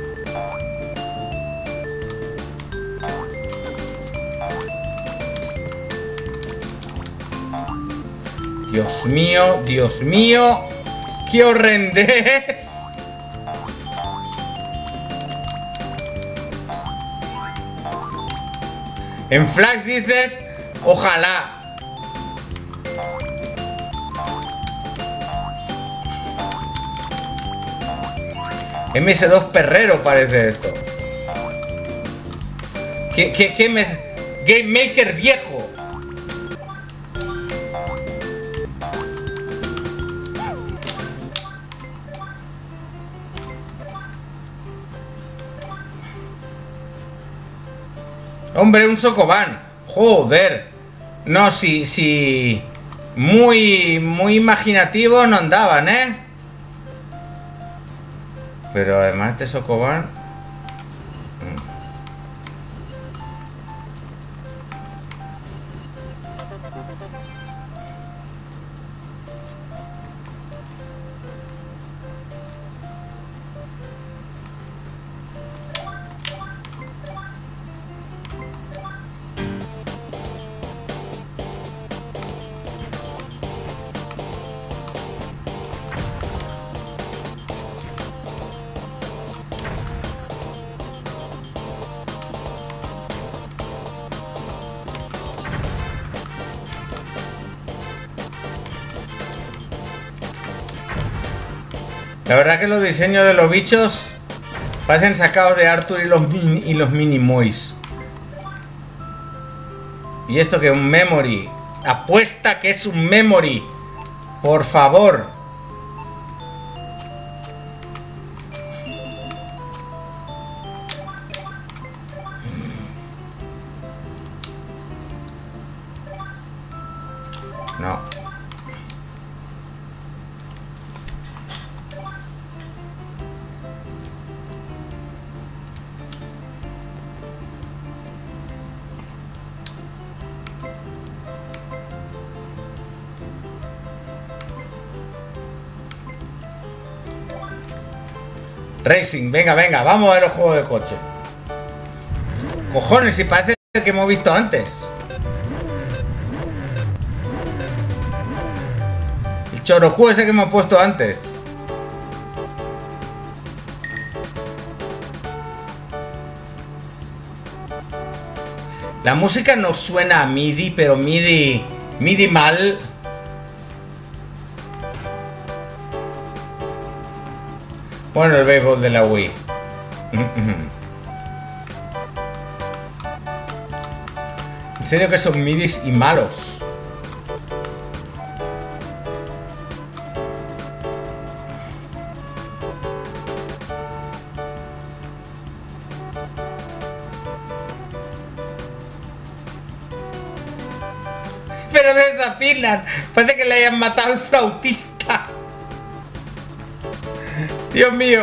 Dios mío, Dios mío. ¡Qué horrendez! En Flash dices, ojalá. M S dos Perrero parece esto. ¿Qué, qué, qué me... Game Maker viejo? Hombre, un Sokoban. Joder. No, si, si... Muy, muy imaginativo no andaban, ¿eh? Pero además este Sokoban... La verdad que los diseños de los bichos parecen sacados de Arthur y los, min y los Minimoys. Y esto que es un memory. Apuesta que es un memory. Por favor. No. Racing, venga, venga, vamos a ver los juegos de coche. Cojones, si parece el que hemos visto antes. El Choroku ese que hemos puesto antes. La música no suena a MIDI, pero MIDI... MIDI mal... Bueno, el béisbol de la Wii. En serio que son midis y malos. Pero desafinan. Parece que le hayan matado al flautista. Dios mío.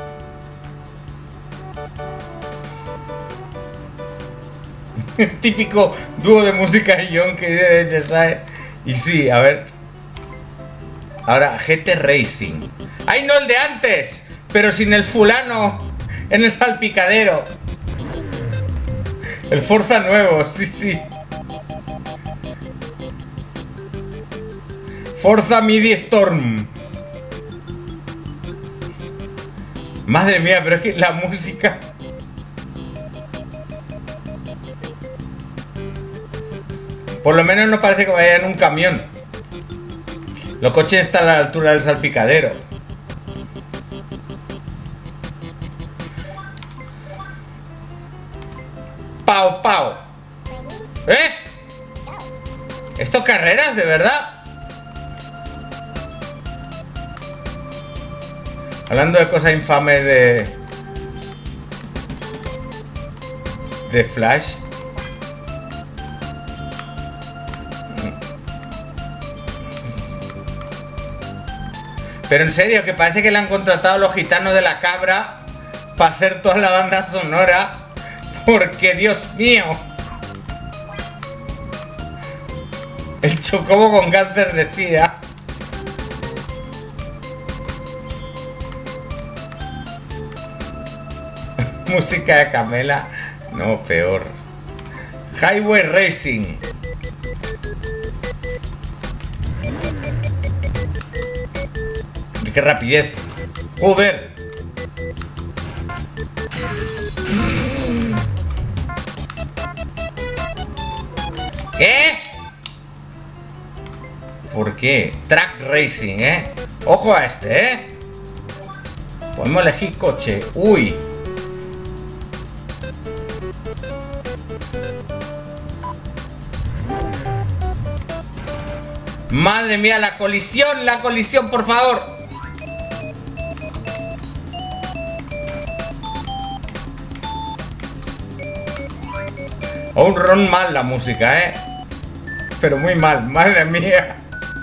Típico dúo de música y John que de ¿sabes? Y sí, a ver. Ahora, G T Racing. ¡Ay, no el de antes! Pero sin el fulano en el salpicadero. El Forza nuevo, sí, sí. Forza MIDI Storm. Madre mía, pero es que la música... Por lo menos no parece que vaya en un camión. Los coches están a la altura del salpicadero. Pau, pau. ¿Eh? ¿Esto carreras, de verdad? Hablando de cosas infames de... De Flash. Pero en serio, que parece que le han contratado a los gitanos de la cabra para hacer toda la banda sonora. Porque, Dios mío. El chocobo con cáncer de sida. Música de Camela. No, peor. Highway Racing. ¡Qué rapidez! ¡Joder! ¿Eh? ¿Por qué? Track Racing, ¿eh? Ojo a este, ¿eh? Podemos elegir coche. ¡Uy! ¡Madre mía! ¡La colisión! ¡La colisión, por favor! Un ron mal la música, ¿eh? Pero muy mal, madre mía.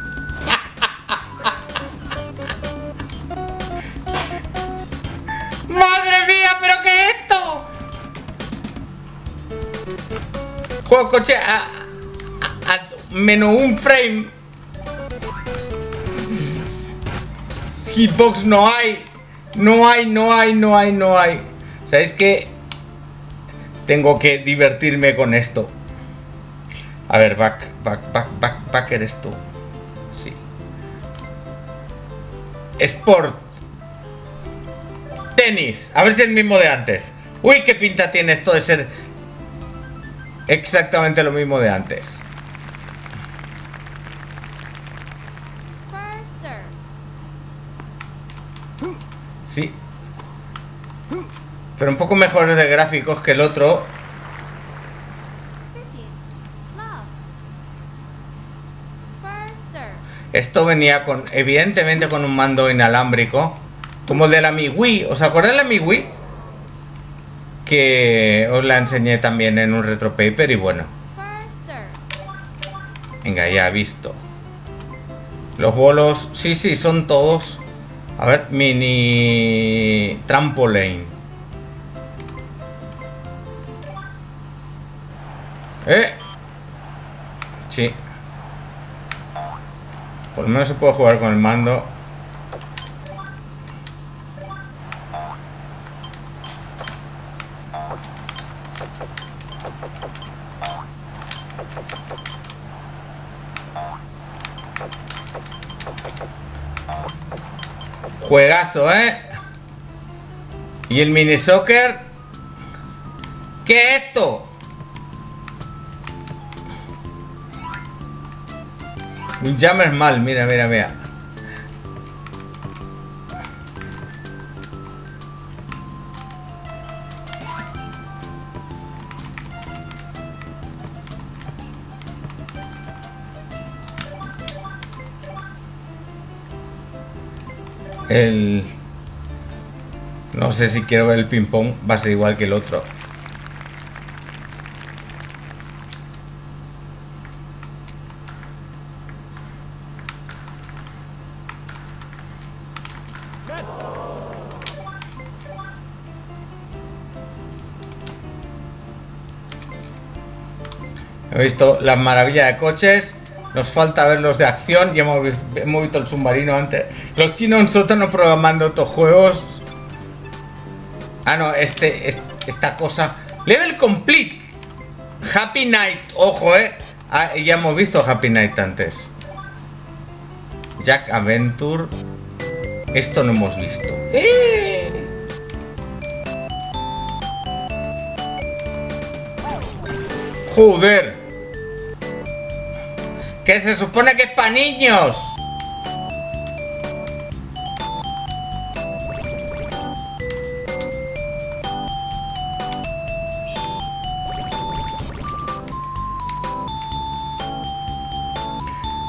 ¡Madre mía! ¿Pero qué es esto? Juego coche a, a, a menos un frame. Hitbox no hay. No hay, no hay, no hay, no hay. ¿Sabéis qué? Tengo que divertirme con esto. A ver, back, back, back, back, back eres tú. Sí. Sport. Tenis. A ver si es el mismo de antes. Uy, qué pinta tiene esto de ser exactamente lo mismo de antes. Sí. Pero un poco mejores de gráficos que el otro. Esto venía con, evidentemente, con un mando inalámbrico, como el de la Mi Wii. ¿Os acordáis de la Mi Wii? Que os la enseñé también en un retro paper y bueno. Venga, ya visto. Los bolos, sí, sí, son todos. A ver, mini trampoline. ¿Eh? Sí. Por lo menos se puede jugar con el mando. Juegazo, ¿eh? Y el mini soccer. ¿Qué es esto? Un jammer mal, mira, mira, mira. El... No sé si quiero ver el ping pong. Va a ser igual que el otro. He visto las maravillas de coches. Nos falta ver los de acción. Ya hemos visto, hemos visto el submarino antes. Los chinos en sótano programando estos juegos. Ah, no, este, este esta cosa. Level complete. Happy Night. Ojo, eh. Ah, ya hemos visto Happy Night antes. Jack Adventure. Esto no hemos visto. ¡Eh! Joder. Que se supone que es para niños.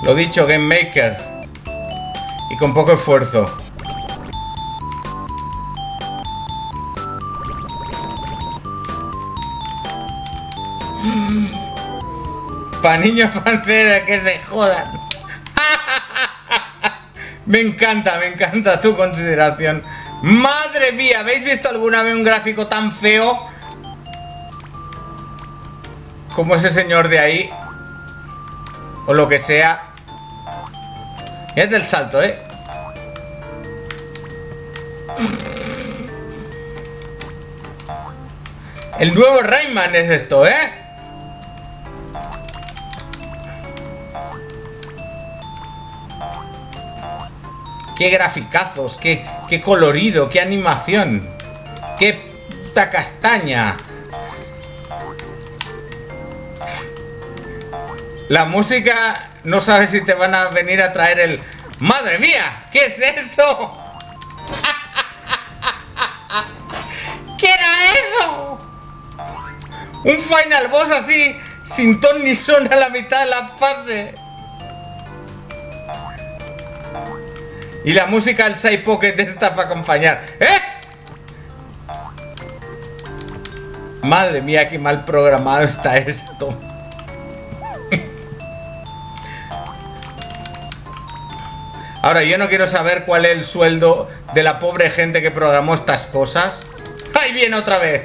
Lo dicho, Game Maker. Y con poco esfuerzo. Pa' niños franceses que se jodan. Me encanta, me encanta tu consideración. Madre mía, ¿habéis visto alguna vez un gráfico tan feo como ese señor de ahí? O lo que sea. Mirad el salto, ¿eh? El nuevo Rayman es esto, ¿eh? Qué graficazos, qué, qué colorido, qué animación. Qué puta castaña. La música, no sabes si te van a venir a traer el... ¡Madre mía! ¿Qué es eso? ¿Qué era eso? Un final boss así, sin ton ni son a la mitad de la fase. Y la música del Side Pocket está para acompañar. ¿Eh? Madre mía, qué mal programado está esto. Ahora, yo no quiero saber cuál es el sueldo de la pobre gente que programó estas cosas. ¡Ahí viene otra vez!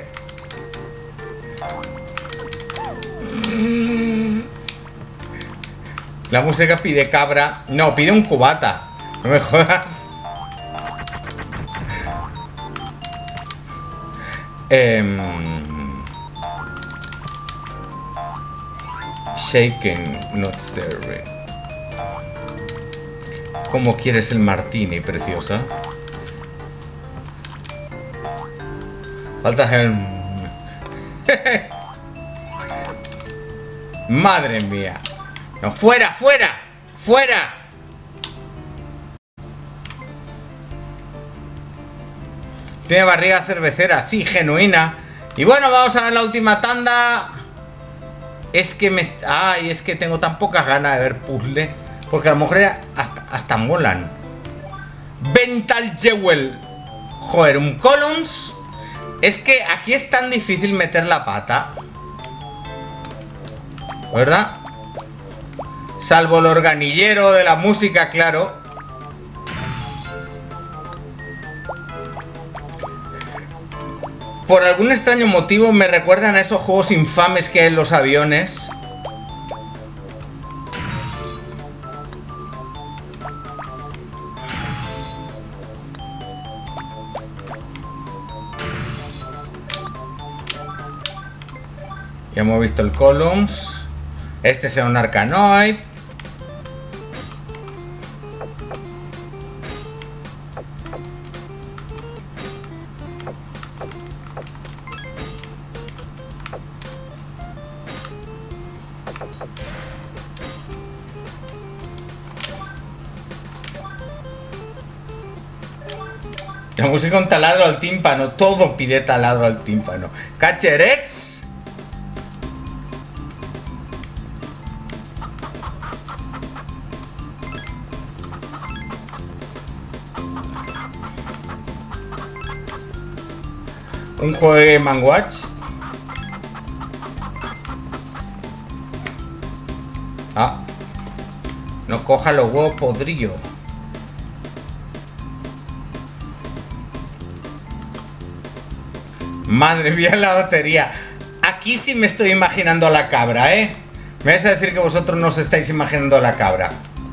La música pide cabra. No, pide un cubata. No me jodas. Eh, shaken, not stirring. ¿Cómo quieres el martini, preciosa? Falta el... Madre mía. No, fuera, fuera, fuera. Tiene barriga cervecera, sí, genuina. Y bueno, vamos a ver la última tanda. Es que me... Ay, es que tengo tan pocas ganas de ver puzzle. Porque a lo mejor hasta, hasta molan. Vental Jewel. Joder, un Columns. Es que aquí es tan difícil meter la pata, ¿verdad? Salvo el organillero de la música, claro. Por algún extraño motivo me recuerdan a esos juegos infames que hay en los aviones. Ya hemos visto el Columns. Este sea un Arkanoid. La música un taladro al tímpano. Todo pide taladro al tímpano. Cacherex. Un juego de Game and Watch. Ah. No coja los huevos podrillos. Madre mía, la batería. Aquí sí me estoy imaginando a la cabra, ¿eh? Me vais a decir que vosotros no os estáis imaginando a la cabra.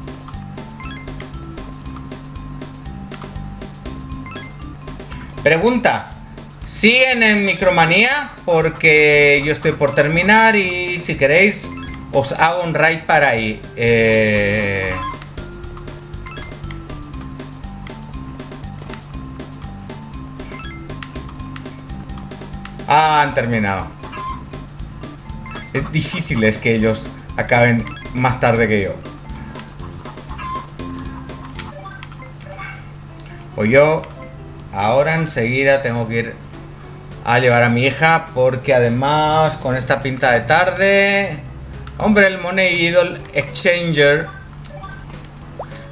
Pregunta. Siguen en Micromanía porque yo estoy por terminar y si queréis os hago un raid para ahí. Eh... Ah, han terminado. Es difícil es que ellos acaben más tarde que yo. Pues yo ahora enseguida tengo que ir a llevar a mi hija porque además con esta pinta de tarde... Hombre, el Money Idol Exchanger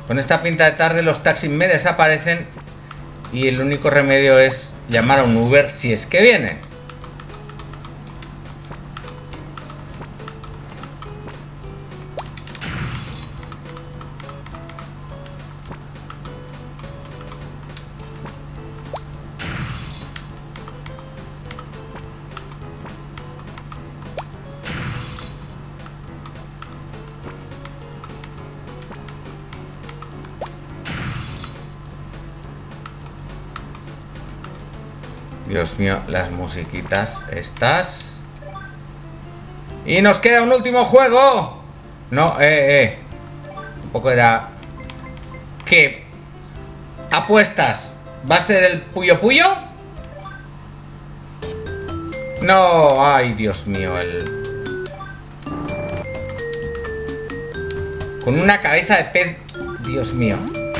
Con esta pinta de tarde los taxis me desaparecen y el único remedio es llamar a un Uber si es que vienen. Dios mío, las musiquitas estas. Y nos queda un último juego. No, eh, eh. Un poco era... ¿Qué? ¿Apuestas? ¿Va a ser el Puyo Puyo? No, ay, Dios mío, el... Con una cabeza de pez... Dios mío.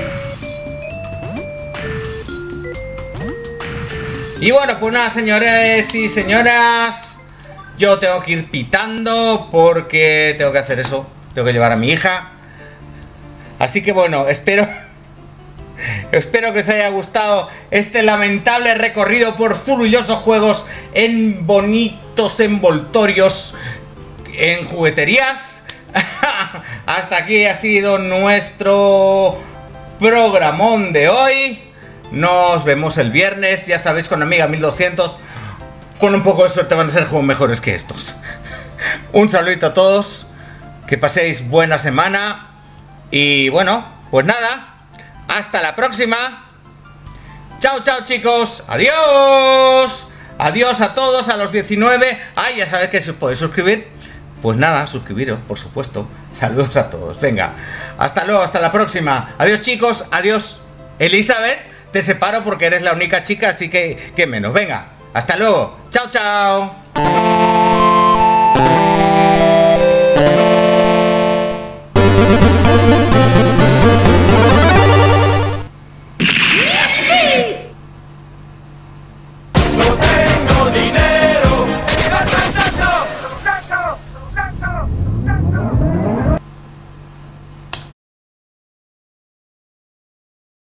Y bueno, pues nada, señores y señoras, yo tengo que ir pitando porque tengo que hacer eso. Tengo que llevar a mi hija. Así que bueno, espero espero que os haya gustado este lamentable recorrido por zurullosos juegos en bonitos envoltorios en jugueterías. Hasta aquí ha sido nuestro programón de hoy. Nos vemos el viernes, ya sabéis, con Amiga mil doscientos. Con un poco de suerte van a ser juegos mejores que estos. Un saludito a todos. Que paséis buena semana. Y bueno, pues nada. Hasta la próxima. Chao, chao, chicos. Adiós. Adiós a todos, a los diecinueve. Ah, ya sabéis que os podéis suscribir. Pues nada, suscribiros, por supuesto. Saludos a todos. Venga, hasta luego, hasta la próxima. Adiós, chicos. Adiós, Elizabeth. Te separo porque eres la única chica, así que, que menos. Venga, hasta luego. Chao, chao.